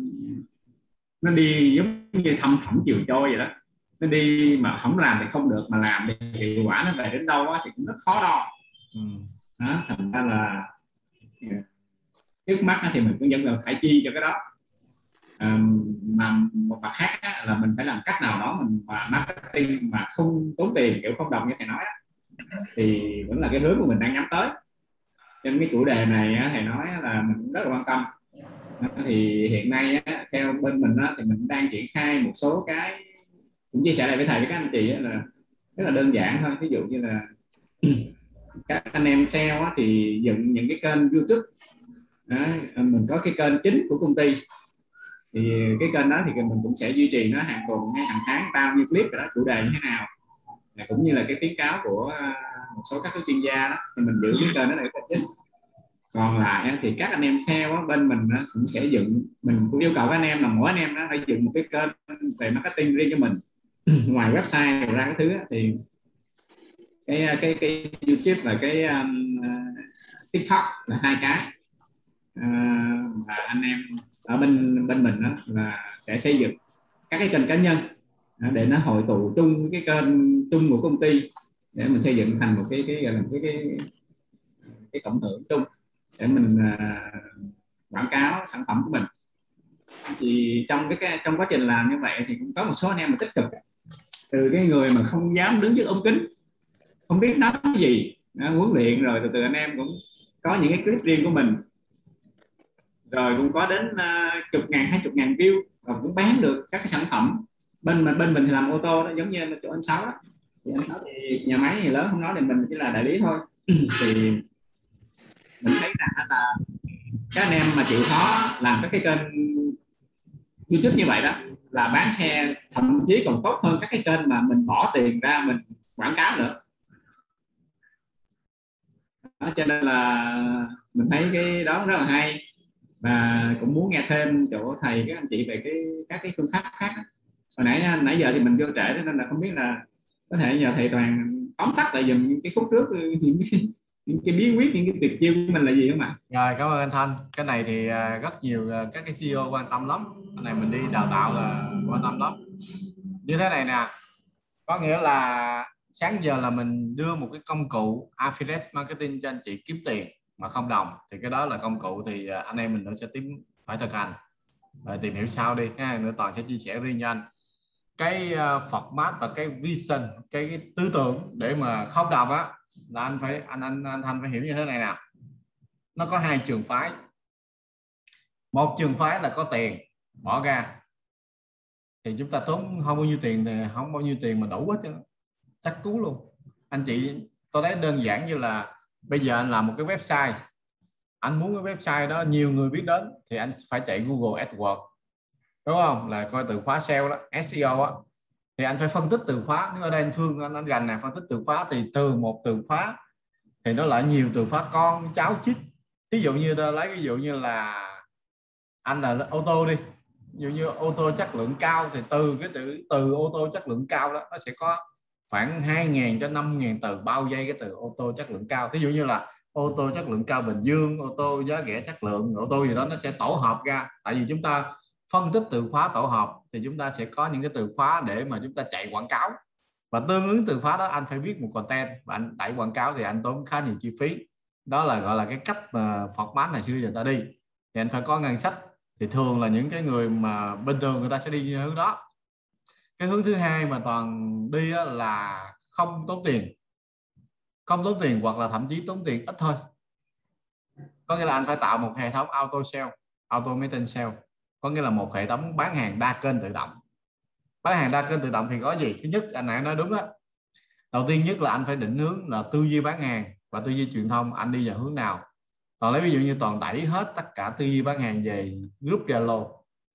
nó đi giống như thăm thẳm chiều trôi vậy đó, nó đi mà không làm thì không được, mà làm thì hiệu quả nó về đến đâu đó thì cũng rất khó đo. Ừ. Đó, thành ra là trước mắt thì mình cũng vẫn là phải chi cho cái đó. À, mà một mặt khác á, là mình phải làm cách nào đó mình mà marketing mà không tốn tiền, kiểu không đồng như thầy nói á, thì vẫn là cái hướng của mình đang nhắm tới. Trên cái chủ đề này á, thầy nói là mình cũng rất là quan tâm. Thì hiện nay á, theo bên mình á, thì mình đang triển khai một số cái, cũng chia sẻ lại với thầy với các anh chị á, là rất là đơn giản thôi. Ví dụ như là các anh em sale á, thì dựng những cái kênh YouTube đó, mình có cái kênh chính của công ty, thì cái kênh đó thì mình cũng sẽ duy trì nó hàng tuần hay hàng tháng, bao nhiêu clip đó, chủ đề như thế nào, cũng như là cái khuyến cáo của một số các cái chuyên gia đó, thì mình giữ cái kênh đó là cái kênh chính. Còn lại thì các anh em sale á, bên mình á, cũng sẽ dựng, mình cũng yêu cầu các anh em là mỗi anh em đó phải dựng một cái kênh về marketing riêng cho mình. Ngoài website ra cái thứ á, thì cái cái cái YouTube và cái um, TikTok là hai cái uh, và anh em ở bên bên mình đó là sẽ xây dựng các cái kênh cá nhân để nó hội tụ chung cái kênh chung của công ty, để mình xây dựng thành một cái cái gọi là cái cái cái cộng hưởng chung để mình uh, quảng cáo sản phẩm của mình. Thì trong cái, cái trong quá trình làm như vậy thì cũng có một số anh em mà tích cực, từ cái người mà không dám đứng trước ống kính, không biết nói cái gì, huấn luyện rồi từ từ anh em cũng có những cái clip riêng của mình, rồi cũng có đến uh, chục ngàn hai chục ngàn view, và cũng bán được các cái sản phẩm. Bên mình bên mình thì làm ô tô đó, giống như chỗ anh Sáu đó, thì anh Sáu thì nhà máy thì lớn không nói, thì mình chỉ là đại lý thôi. Thì mình thấy rằng là các anh em mà chịu khó làm các cái kênh YouTube như vậy đó, là bán xe thậm chí còn tốt hơn các cái kênh mà mình bỏ tiền ra mình quảng cáo nữa. Đó, cho nên là mình thấy cái đó rất là hay, và cũng muốn nghe thêm chỗ thầy các anh chị về cái các cái phương pháp khác. Hồi nãy nãy giờ thì mình vô trễ nên là không biết là có thể nhờ thầy Toàn tóm tắt lại dùm những cái khúc trước, những cái, những cái bí quyết, những cái tuyệt chiêu của mình là gì không ạ? Rồi, cảm ơn anh Thanh. Cái này thì rất nhiều các cái xê e ô quan tâm lắm. Cái này mình đi đào tạo là quan tâm lắm. Như thế này nè, có nghĩa là sáng giờ là mình đưa một cái công cụ affiliate marketing cho anh chị kiếm tiền mà không đồng, thì cái đó là công cụ thì anh em mình nó sẽ tìm phải thực hành, rồi tìm hiểu sau đi ha. Nữa Toàn sẽ chia sẻ riêng cho anh cái format và cái vision, cái, cái tư tưởng để mà không đồng á, là anh phải anh anh anh Thanh phải hiểu như thế này nè. Nó có hai trường phái. Một trường phái là có tiền bỏ ra thì chúng ta tốn không bao nhiêu tiền, thì không bao nhiêu tiền mà đủ hết chứ, chắc cú luôn. Anh chị tôi thấy đơn giản như là bây giờ anh làm một cái website, anh muốn cái website đó nhiều người biết đến thì anh phải chạy Google AdWords, đúng không? Là coi từ khóa ét e o đó, ét e o á, thì anh phải phân tích từ khóa. Nếu ở đây anh Phương anh, anh gành này phân tích từ khóa thì từ một từ khóa thì nó lại nhiều từ khóa con cháu chít. Ví dụ như lấy ví dụ như là anh là ô tô đi, ví dụ như ô tô chất lượng cao thì từ cái từ từ ô tô chất lượng cao đó nó sẽ có khoảng hai nghìn cho năm nghìn từ bao dây cái từ ô tô chất lượng cao. Ví dụ như là ô tô chất lượng cao Bình Dương, ô tô giá rẻ chất lượng, ô tô gì đó, nó sẽ tổ hợp ra. Tại vì chúng ta phân tích từ khóa tổ hợp thì chúng ta sẽ có những cái từ khóa để mà chúng ta chạy quảng cáo, và tương ứng từ khóa đó anh phải viết một content và anh đẩy quảng cáo thì anh tốn khá nhiều chi phí. Đó là gọi là cái cách mà format ngày xưa giờ ta đi, thì anh phải có ngân sách. Thì thường là những cái người mà bình thường người ta sẽ đi như hướng đó. Cái hướng thứ hai mà Toàn đi là không tốn tiền, không tốn tiền hoặc là thậm chí tốn tiền ít thôi. Có nghĩa là anh phải tạo một hệ thống auto sale, automated sale, có nghĩa là một hệ thống bán hàng đa kênh tự động. Bán hàng đa kênh tự động thì có gì? Thứ nhất, anh nãy nói đúng đó. Đầu tiên nhất là anh phải định hướng là tư duy bán hàng và tư duy truyền thông, anh đi vào hướng nào. Toàn lấy ví dụ như Toàn đẩy hết tất cả tư duy bán hàng về group Zalo.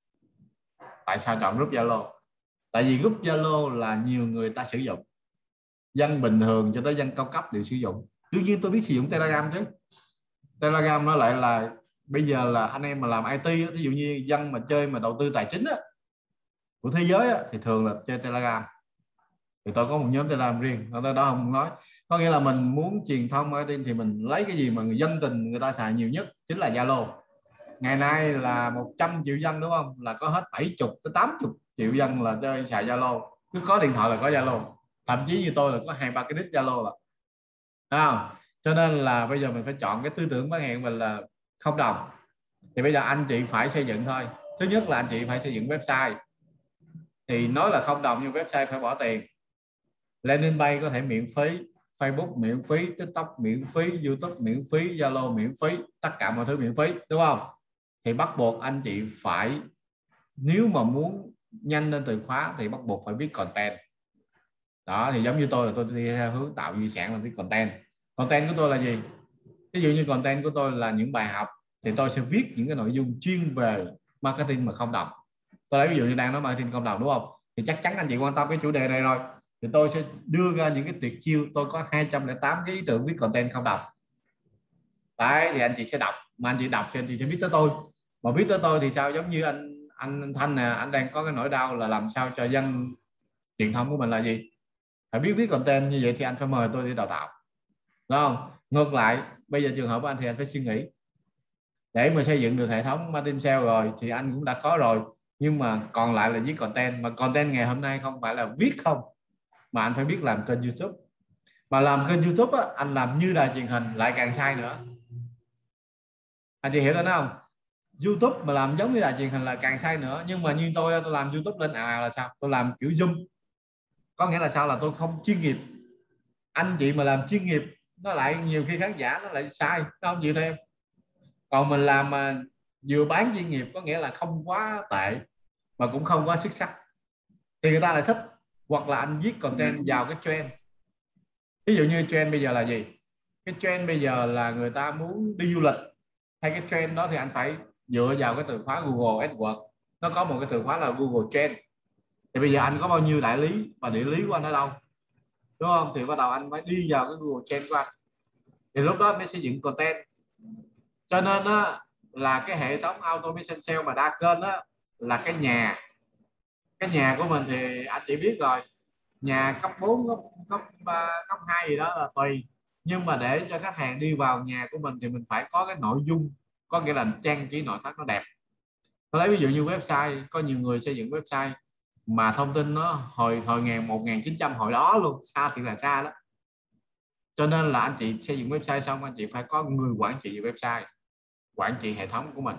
Tại sao chọn group Zalo? Tại vì group Zalo là nhiều người ta sử dụng, dân bình thường cho tới dân cao cấp đều sử dụng. Đương nhiên tôi biết sử dụng Telegram chứ. Telegram nó lại là bây giờ là anh em mà làm i tê, ví dụ như dân mà chơi mà đầu tư tài chính á, của thế giới á, thì thường là chơi Telegram. Thì tôi có một nhóm Telegram riêng, đó, đó không nói. Có nghĩa là mình muốn truyền thông marketing thì mình lấy cái gì mà người dân tình người ta xài nhiều nhất chính là Zalo. Ngày nay là một trăm triệu dân đúng không? Là có hết bảy mươi tới tám mươi triệu dân là chơi xài Zalo. Cứ có điện thoại là có Zalo. Thậm chí như tôi là có hai ba cái nick Zalo là. À, cho nên là bây giờ mình phải chọn cái tư tưởng bán hàng mình là không đồng. Thì bây giờ anh chị phải xây dựng thôi. Thứ nhất là anh chị phải xây dựng website. Thì nói là không đồng nhưng website phải bỏ tiền. Landing page có thể miễn phí, Facebook miễn phí, TikTok miễn phí, YouTube miễn phí, Zalo miễn phí, tất cả mọi thứ miễn phí, đúng không? Thì bắt buộc anh chị phải, nếu mà muốn nhanh lên từ khóa thì bắt buộc phải biết content. Đó, thì giống như tôi là tôi đi theo hướng tạo di sản là biết content. Content của tôi là gì? Ví dụ như content của tôi là những bài học thì tôi sẽ viết những cái nội dung chuyên về marketing mà không đồng. Tôi lấy ví dụ như đang nói marketing không đồng đúng không? Thì chắc chắn anh chị quan tâm cái chủ đề này rồi. Thì tôi sẽ đưa ra những cái tuyệt chiêu. Tôi có hai trăm lẻ tám cái ý tưởng viết content không đọc. Đấy, thì anh chị sẽ đọc. Mà anh chị đọc thì anh chị sẽ biết tới tôi. Mà biết tới tôi thì sao? Giống như anh anh Thanh nè, anh đang có cái nỗi đau là làm sao cho dân truyền thông của mình là gì? Phải biết viết content như vậy thì anh phải mời tôi để đào tạo. Đúng không? Ngược lại, bây giờ trường hợp của anh thì anh phải suy nghĩ. Để mà xây dựng được hệ thống marketing sale rồi thì anh cũng đã có rồi. Nhưng mà còn lại là viết content. Mà content ngày hôm nay không phải là viết không, mà anh phải biết làm kênh YouTube. Mà làm kênh YouTube á, anh làm như đài truyền hình lại càng sai nữa. Anh chị hiểu đó không? YouTube mà làm giống như đài truyền hình là càng sai nữa. Nhưng mà như tôi tôi làm YouTube lên à là sao? Tôi làm kiểu Zoom. Có nghĩa là sao? Là tôi không chuyên nghiệp. Anh chị mà làm chuyên nghiệp nó lại nhiều khi khán giả nó lại sai, nó không chịu theo. Còn mình làm mà vừa bán chuyên nghiệp có nghĩa là không quá tệ mà cũng không quá xuất sắc thì người ta lại thích. Hoặc là anh viết content vào cái trend. Ví dụ như trend bây giờ là gì? Cái trend bây giờ là người ta muốn đi du lịch. Hay cái trend đó thì anh phải dựa vào cái từ khóa Google AdWords. Nó có một cái từ khóa là Google Trend. Thì bây giờ anh có bao nhiêu đại lý và địa lý của anh ở đâu, đúng không? Thì bắt đầu anh phải đi vào cái Google Trend của anh. Thì lúc đó mới xây dựng content. Cho nên đó, là cái hệ thống automation sale mà đa kênh đó là cái nhà. Cái nhà của mình thì anh chỉ biết rồi. Nhà cấp bốn, cấp, cấp, cấp hai gì đó là tùy. Nhưng mà để cho khách hàng đi vào nhà của mình thì mình phải có cái nội dung, có nghĩa là trang trí nội thất nó đẹp. Tôi lấy ví dụ như website, có nhiều người xây dựng website mà thông tin nó hồi hồi ngàn một nghìn chín trăm hồi đó luôn, xa thì là xa đó. Cho nên là anh chị xây dựng website xong anh chị phải có người quản trị về website, quản trị hệ thống của mình,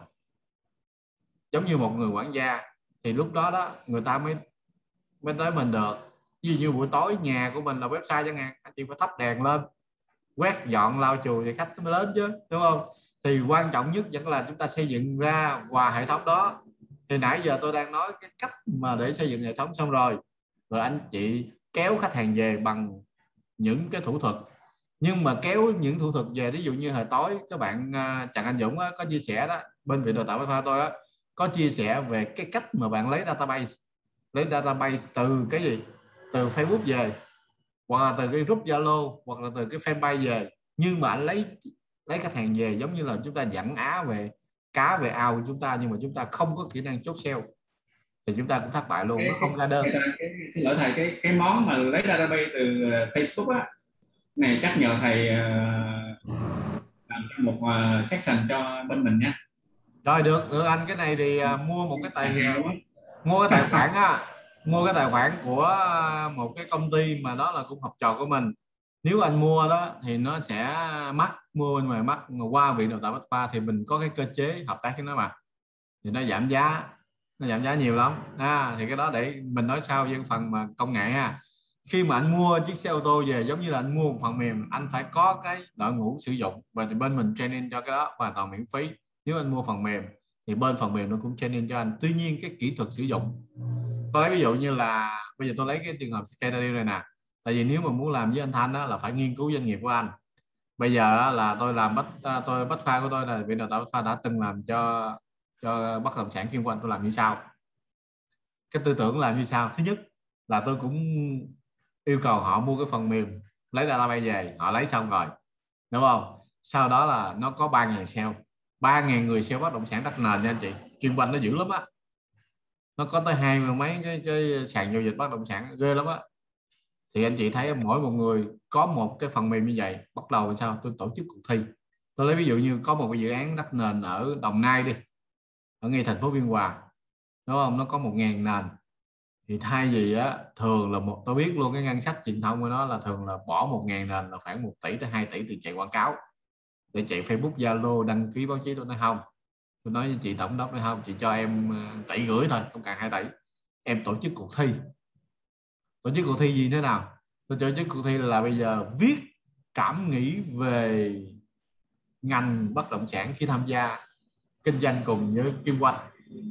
giống như một người quản gia. Thì lúc đó đó người ta mới mới tới mình được. Ví dụ như buổi tối nhà của mình là website chẳng hạn, anh chị phải thắp đèn lên, quét dọn lau chùi thì khách mới đến chứ, đúng không? Thì quan trọng nhất vẫn là chúng ta xây dựng ra qua hệ thống đó. Thì nãy giờ tôi đang nói cái cách mà để xây dựng hệ thống xong rồi, rồi anh chị kéo khách hàng về bằng những cái thủ thuật. Nhưng mà kéo những thủ thuật về, ví dụ như hồi tối các bạn Trần Anh Dũng á, có chia sẻ đó, bên viện đào tạo bách khoa tôi á, có chia sẻ về cái cách mà bạn lấy database, lấy database từ cái gì, từ Facebook về, hoặc là từ cái group Zalo, hoặc là từ cái fanpage về. Nhưng mà anh lấy lấy khách hàng về giống như là chúng ta dẫn á về cá về ao của chúng ta, nhưng mà chúng ta không có kỹ năng chốt sale thì chúng ta cũng thất bại luôn, cái, nó không ra đơn. Cái, cái, cái, lỗi thầy cái cái món mà lấy database từ Facebook á, này chắc nhờ thầy uh, làm cho một uh, section cho bên mình nha. Rồi được, được anh. Cái này thì uh, mua một cái tài uh, mua cái tài khoản á, mua cái tài khoản của một cái công ty mà đó là cũng học trò của mình. Nếu anh mua đó thì nó sẽ mắc, mua bên ngoài mắc, mà qua viện đào tạo bách khoa thì mình có cái cơ chế hợp tác với nó mà, thì nó giảm giá, nó giảm giá nhiều lắm. À, thì cái đó để mình nói sau với phần mà công nghệ ha. Khi mà anh mua chiếc xe ô tô về, giống như là anh mua một phần mềm, anh phải có cái đội ngũ sử dụng, và thì bên mình training cho cái đó hoàn toàn miễn phí. Nếu anh mua phần mềm thì bên phần mềm nó cũng training cho anh. Tuy nhiên cái kỹ thuật sử dụng, tôi lấy ví dụ như là bây giờ tôi lấy cái trường hợp Skydio này nè. Tại vì nếu mà muốn làm với anh Thanh đó, là phải nghiên cứu doanh nghiệp của anh. Bây giờ là tôi làm bách tôi bách khoa của tôi là viện đào tạo bách khoa đã từng làm cho cho bất động sản Kim Quang. Tôi làm như sau, cái tư tưởng làm như sau. Thứ nhất là tôi cũng yêu cầu họ mua cái phần mềm, lấy database về, họ lấy xong rồi, đúng không? Sau đó là nó có ba nghìn sale, ba nghìn người sale bất động sản đất nền nha anh chị. Kim Quang nó dữ lắm á, nó có tới hai mươi mấy cái, cái sàn giao dịch bất động sản, ghê lắm á. Thì anh chị thấy mỗi một người có một cái phần mềm như vậy, bắt đầu làm sao? Tôi tổ chức cuộc thi. Tôi lấy ví dụ như có một cái dự án đất nền ở Đồng Nai đi, ở ngay thành phố Biên Hòa, đúng không? Nó có một ngàn nền. Thì thay vì á, thường là một, tôi biết luôn cái ngân sách truyền thông của nó là thường là bỏ một ngàn nền là khoảng một tỷ tới hai tỷ tiền chạy quảng cáo, để chạy Facebook, Zalo, đăng ký báo chí. Tôi nói không, tôi nói với chị tổng đốc nói không, chị cho em tỷ rưỡi thôi, không cần hai tỷ. Em tổ chức cuộc thi. Tổ chức cuộc thi gì thế nào? Tôi tổ chức cuộc thi là bây giờ viết cảm nghĩ về ngành bất động sản khi tham gia kinh doanh cùng với Kim Quang.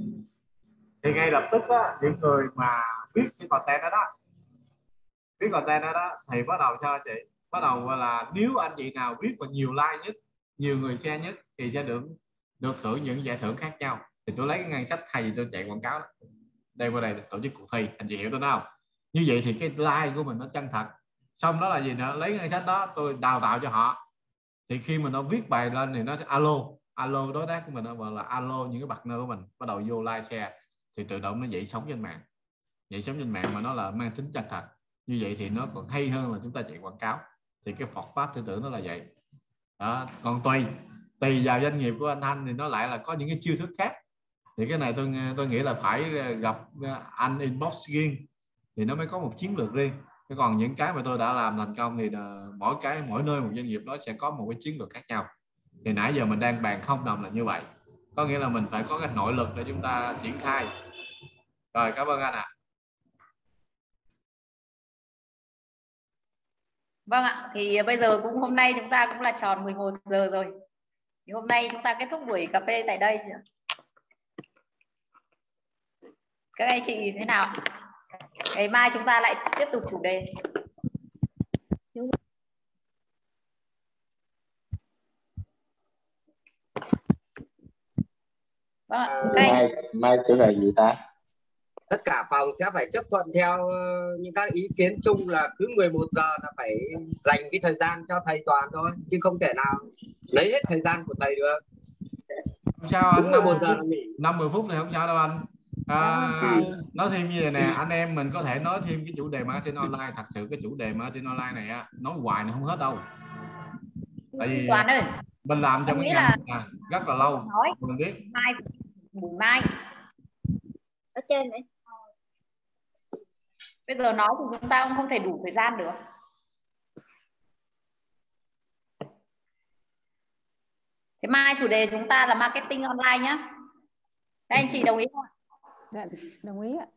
Thì ngay lập tức đó, những người mà viết cái content đó, đó viết content đó, đó thì bắt đầu sao chị? Bắt đầu là nếu anh chị nào viết và nhiều like nhất, nhiều người share nhất thì sẽ được được thưởng những giải thưởng khác nhau. Thì tôi lấy cái ngân sách thay vì tôi chạy quảng cáo đó, đây qua đây tổ chức cuộc thi. Anh chị hiểu tôi không? Như vậy thì cái like của mình nó chân thật. Xong đó là gì nữa? Lấy ngân sách đó tôi đào tạo cho họ. Thì khi mà nó viết bài lên thì nó sẽ alo alo đối tác của mình, nó gọi là alo những cái partner của mình, bắt đầu vô like share, thì tự động nó dậy sóng trên mạng. Dậy sóng trên mạng mà nó là mang tính chân thật. Như vậy thì nó còn hay hơn là chúng ta chạy quảng cáo. Thì cái format tư tưởng nó là vậy đó. Còn tùy tùy vào doanh nghiệp của anh Thanh thì nó lại là có những cái chiêu thức khác. Thì cái này tôi tôi nghĩ là phải gặp anh inbox riêng thì nó mới có một chiến lược riêng. Còn những cái mà tôi đã làm thành công thì mỗi cái mỗi nơi một doanh nghiệp đó sẽ có một cái chiến lược khác nhau. Thì nãy giờ mình đang bàn không đồng là như vậy, có nghĩa là mình phải có cái nội lực để chúng ta triển khai. Rồi, cảm ơn anh ạ. À. Vâng ạ, thì bây giờ cũng hôm nay chúng ta cũng là tròn mười một giờ rồi. Thì hôm nay chúng ta kết thúc buổi cà phê tại đây. Các anh chị thế nào? Ngày mai chúng ta lại tiếp tục chủ đề. Vâng ạ, các anh... mai mai chủ đề gì ta? Tất cả phòng sẽ phải chấp thuận theo những các ý kiến chung là cứ mười một giờ là phải dành cái thời gian cho thầy Toàn thôi, chứ không thể nào lấy hết thời gian của thầy được. Không sao anh, mười một giờ là nghỉ. năm mười phút thì không sao đâu anh. À, nói thêm như này nè, anh em mình có thể nói thêm cái chủ đề marketing online. Thật sự cái chủ đề marketing online này á, nói hoài nó không hết đâu. Tại vì Toàn ơi, mình làm trong cái ngành là... à, rất là lâu. Nói mình biết. Mai, buổi mai ở trên này. Bây giờ nói thì chúng ta cũng không thể đủ thời gian được. Thế mai chủ đề chúng ta là marketing online nhá. Các anh chị đồng ý không? Dạ, đồng ý ạ.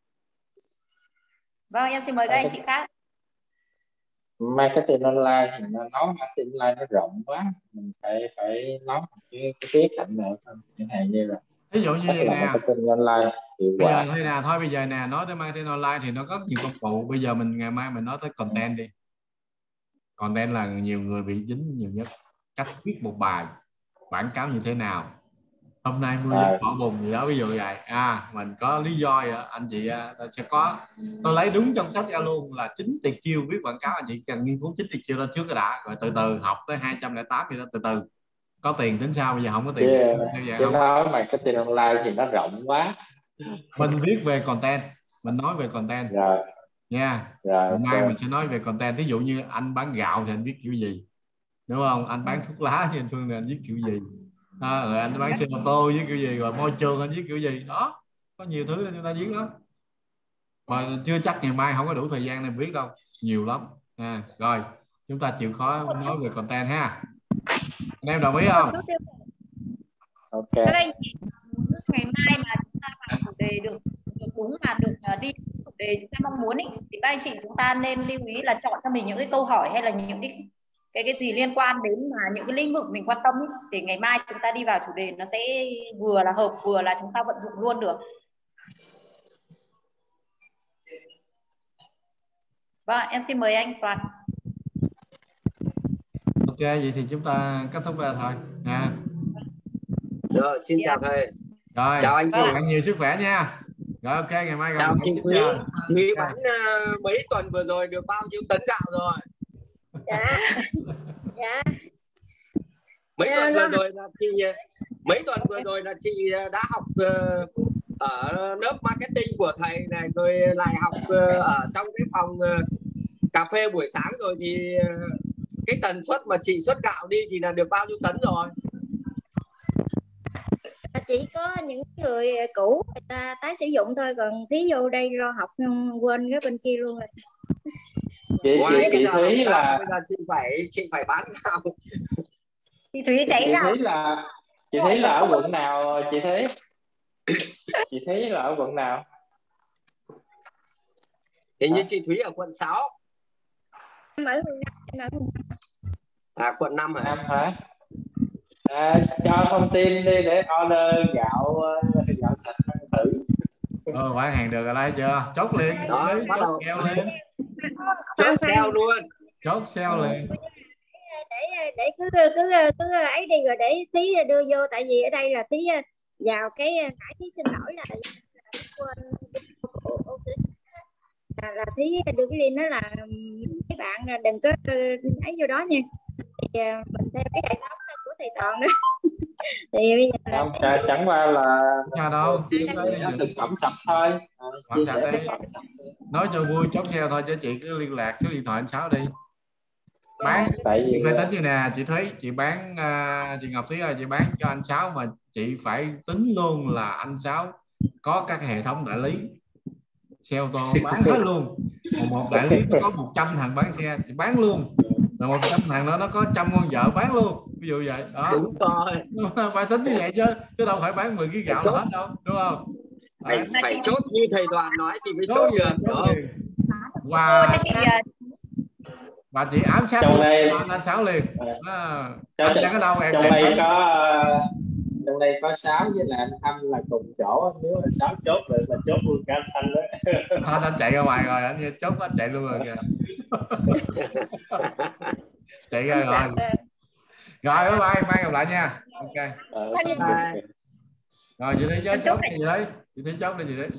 Vâng, em xin mời các anh chị khác. Marketing online thì nó nói marketing online nó rộng quá, mình phải phải nói cái cái khía cạnh nào không, chẳng hạn như là ví dụ như vậy nè, marketing online hiệu bây quả. giờ thôi nè, thôi bây giờ nè, nói tới marketing online thì nó có nhiều công cụ. Bây giờ mình ngày mai mình nói tới content đi. Content là nhiều người bị dính nhiều nhất. Cách viết một bài quảng cáo như thế nào, hôm nay mưa à. bỏ bùn gì đó, ví dụ vậy. À mình có lý do vậy, anh chị sẽ có, tôi lấy đúng trong sách ra luôn là chín tuyệt chiêu viết quảng cáo. Anh chị cần nghiên cứu chín tuyệt chiêu lên trước cái đã, rồi từ từ học tới hai trăm lẻ tám gì đó, từ từ có tiền tính sao, bây giờ không có tiền. Yeah. Chứ nói marketing online thì nó rộng quá. Mình viết về content, mình nói về content rồi nha. Rồi, hôm nay okay. mình sẽ nói về content. Ví dụ như anh bán gạo thì anh viết kiểu gì, đúng không? Anh bán thuốc lá thì anh Phương anh viết kiểu gì, à, rồi anh bán xe ô tô với kiểu gì, rồi môi trường anh viết kiểu gì đó. Có nhiều thứ để chúng ta viết lắm, mà chưa chắc ngày mai không có đủ thời gian để viết đâu, nhiều lắm. À, rồi chúng ta chịu khó nói về content ha. Anh em đồng ý không? Ok. Các anh chị ngày mai mà chúng ta vào chủ đề được được đúng mà được đi chủ đề chúng ta mong muốn ấy, thì các anh chị chúng ta nên lưu ý là chọn cho mình những cái câu hỏi hay là những cái cái cái gì liên quan đến mà những cái lĩnh vực mình quan tâm ấy, thì ngày mai chúng ta đi vào chủ đề nó sẽ vừa là hợp vừa là chúng ta vận dụng luôn được. Vâng, em xin mời anh Toàn. Ok, vậy thì chúng ta kết thúc ra thôi nha. Rồi, xin chào thầy. Rồi, chào anh chị. Anh nhiều sức khỏe nha. Rồi ok, ngày mai gặp chào chị Quý. Quý okay. bán uh, mấy tuần vừa rồi được bao nhiêu tấn gạo rồi? Dạ. Dạ. Mấy dạ, tuần nó... vừa rồi là chị mấy tuần vừa rồi là chị đã học uh, ở lớp marketing của thầy này, rồi lại học uh, ở trong cái phòng uh, cà phê buổi sáng rồi, thì uh, cái tần suất mà chị xuất gạo đi thì là được bao nhiêu tấn rồi? Chỉ có những người cũ người ta tái sử dụng thôi, còn tí vô đây lo học quên cái bên kia luôn rồi. Chị, chị, chị Thúy là bây giờ chị phải chị phải bán gạo. Chị Thúy cháy gạo. Chị Thúy là chị Thúy là ở quận nào chị Thúy? Chị Thúy là ở quận nào? Hình như chị Thúy ở quận sáu. Em ở quận năm. À quận năm hả? Năm hả? À, cho thông tin đi để order gạo gạo sạch thử. Ờ, bán hàng được rồi đây chưa? Chốt liền. Đó, Đấy, bắt chốt đầu keo lên. Chốt sale luôn. Chốt sale liền. Để để cứ cứ cứ ấy đi rồi để tí đưa vô, tại vì ở đây là tí vào cái nãy tí xin lỗi là quên là, là tí đưa cái link đó là mấy bạn đừng có ấy vô đó nha. Thì mình theo cái hệ thống của thầy Toàn đó. Thì bây giờ là không, cái... chẳng qua là nhà đâu chia sẻ thực phẩm sạch thôi. À, chia sẻ thực phẩm sạch. Nói cho vui chốt sale thôi, cho chị cứ liên lạc số điện thoại anh Sáu đi. Bán tại vì chị phải tính như nè chị Thúy, chị bán uh, chị Ngọc Thúy ơi, chị bán cho anh Sáu mà chị phải tính luôn là anh Sáu có các hệ thống đại lý xe ô tô bán hết luôn. Một, một đại lý nó có một trăm thằng bán xe chị bán luôn, rồi một trăm thằng đó nó có trăm con vợ bán luôn, ví dụ vậy đó. Đúng rồi, phải tính như vậy chứ chứ đâu phải bán mười ký gạo là hết đâu, đúng không? Phải, phải, phải chốt như thầy Đoàn nói thì mới chốt được, đúng không? Và Bà chỉ ám sát trong đây anh, anh Sáu liền. À, trong, anh ở đâu em trong đây có trong đây có Sáu với là anh Thanh là cùng chỗ, nếu là Sáu chốt rồi là chốt luôn cả anh Thanh đó. Anh, anh chạy ra ngoài rồi, anh chốt anh chạy luôn rồi kìa. Chạy ra rồi. Rồi bye bye, mai gặp lại nha. Ok. Ờ, bye. Rồi chị đi chốt chốt gì đấy, chị đi chốt đi gì đấy.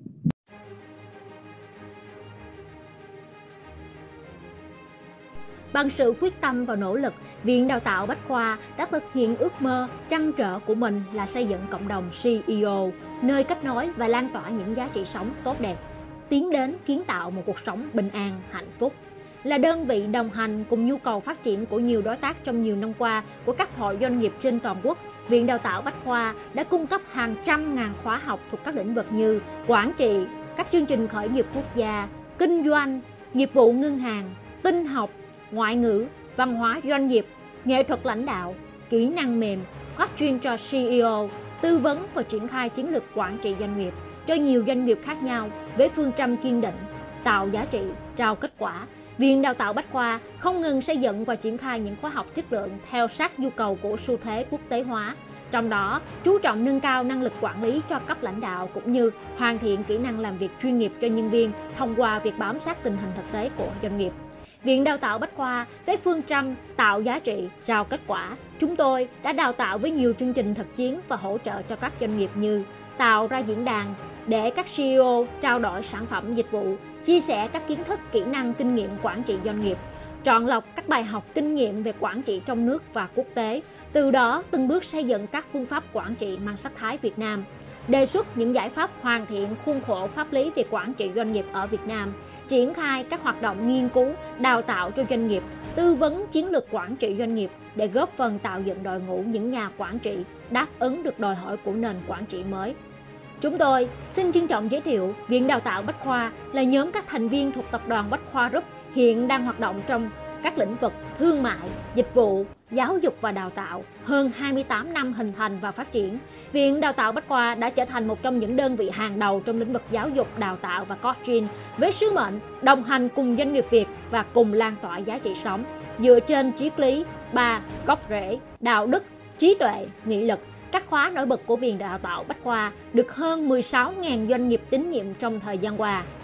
Bằng sự quyết tâm và nỗ lực, Viện Đào tạo Bách Khoa đã thực hiện ước mơ trăn trở của mình là xây dựng cộng đồng xê e ô, nơi kết nối và lan tỏa những giá trị sống tốt đẹp, tiến đến kiến tạo một cuộc sống bình an, hạnh phúc. Là đơn vị đồng hành cùng nhu cầu phát triển của nhiều đối tác trong nhiều năm qua của các hội doanh nghiệp trên toàn quốc, Viện Đào tạo Bách Khoa đã cung cấp hàng trăm ngàn khóa học thuộc các lĩnh vực như quản trị, các chương trình khởi nghiệp quốc gia, kinh doanh, nghiệp vụ ngân hàng, tin học, ngoại ngữ, văn hóa doanh nghiệp, nghệ thuật lãnh đạo, kỹ năng mềm, coaching cho xê e ô, tư vấn và triển khai chiến lược quản trị doanh nghiệp cho nhiều doanh nghiệp khác nhau với phương châm kiên định, tạo giá trị, trao kết quả. Viện Đào tạo Bách Khoa không ngừng xây dựng và triển khai những khóa học chất lượng theo sát nhu cầu của xu thế quốc tế hóa, trong đó chú trọng nâng cao năng lực quản lý cho cấp lãnh đạo cũng như hoàn thiện kỹ năng làm việc chuyên nghiệp cho nhân viên thông qua việc bám sát tình hình thực tế của doanh nghiệp. Viện Đào tạo Bách Khoa với phương châm tạo giá trị, trao kết quả, chúng tôi đã đào tạo với nhiều chương trình thực chiến và hỗ trợ cho các doanh nghiệp như tạo ra diễn đàn để các xê e ô trao đổi sản phẩm dịch vụ, chia sẻ các kiến thức, kỹ năng, kinh nghiệm quản trị doanh nghiệp, chọn lọc các bài học kinh nghiệm về quản trị trong nước và quốc tế, từ đó từng bước xây dựng các phương pháp quản trị mang sắc thái Việt Nam, đề xuất những giải pháp hoàn thiện khuôn khổ pháp lý về quản trị doanh nghiệp ở Việt Nam, triển khai các hoạt động nghiên cứu, đào tạo cho doanh nghiệp, tư vấn chiến lược quản trị doanh nghiệp để góp phần tạo dựng đội ngũ những nhà quản trị đáp ứng được đòi hỏi của nền quản trị mới. Chúng tôi xin trân trọng giới thiệu Viện Đào tạo Bách Khoa là nhóm các thành viên thuộc tập đoàn Bách Khoa Group hiện đang hoạt động trong các lĩnh vực thương mại, dịch vụ, giáo dục và đào tạo. Hơn hai mươi tám năm hình thành và phát triển, Viện Đào tạo Bách Khoa đã trở thành một trong những đơn vị hàng đầu trong lĩnh vực giáo dục, đào tạo và coaching với sứ mệnh đồng hành cùng doanh nghiệp Việt và cùng lan tỏa giá trị sống dựa trên triết lý ba gốc rễ, đạo đức, trí tuệ, nghị lực. Các khóa nổi bật của Viện Đào tạo Bách Khoa được hơn mười sáu nghìn doanh nghiệp tín nhiệm trong thời gian qua.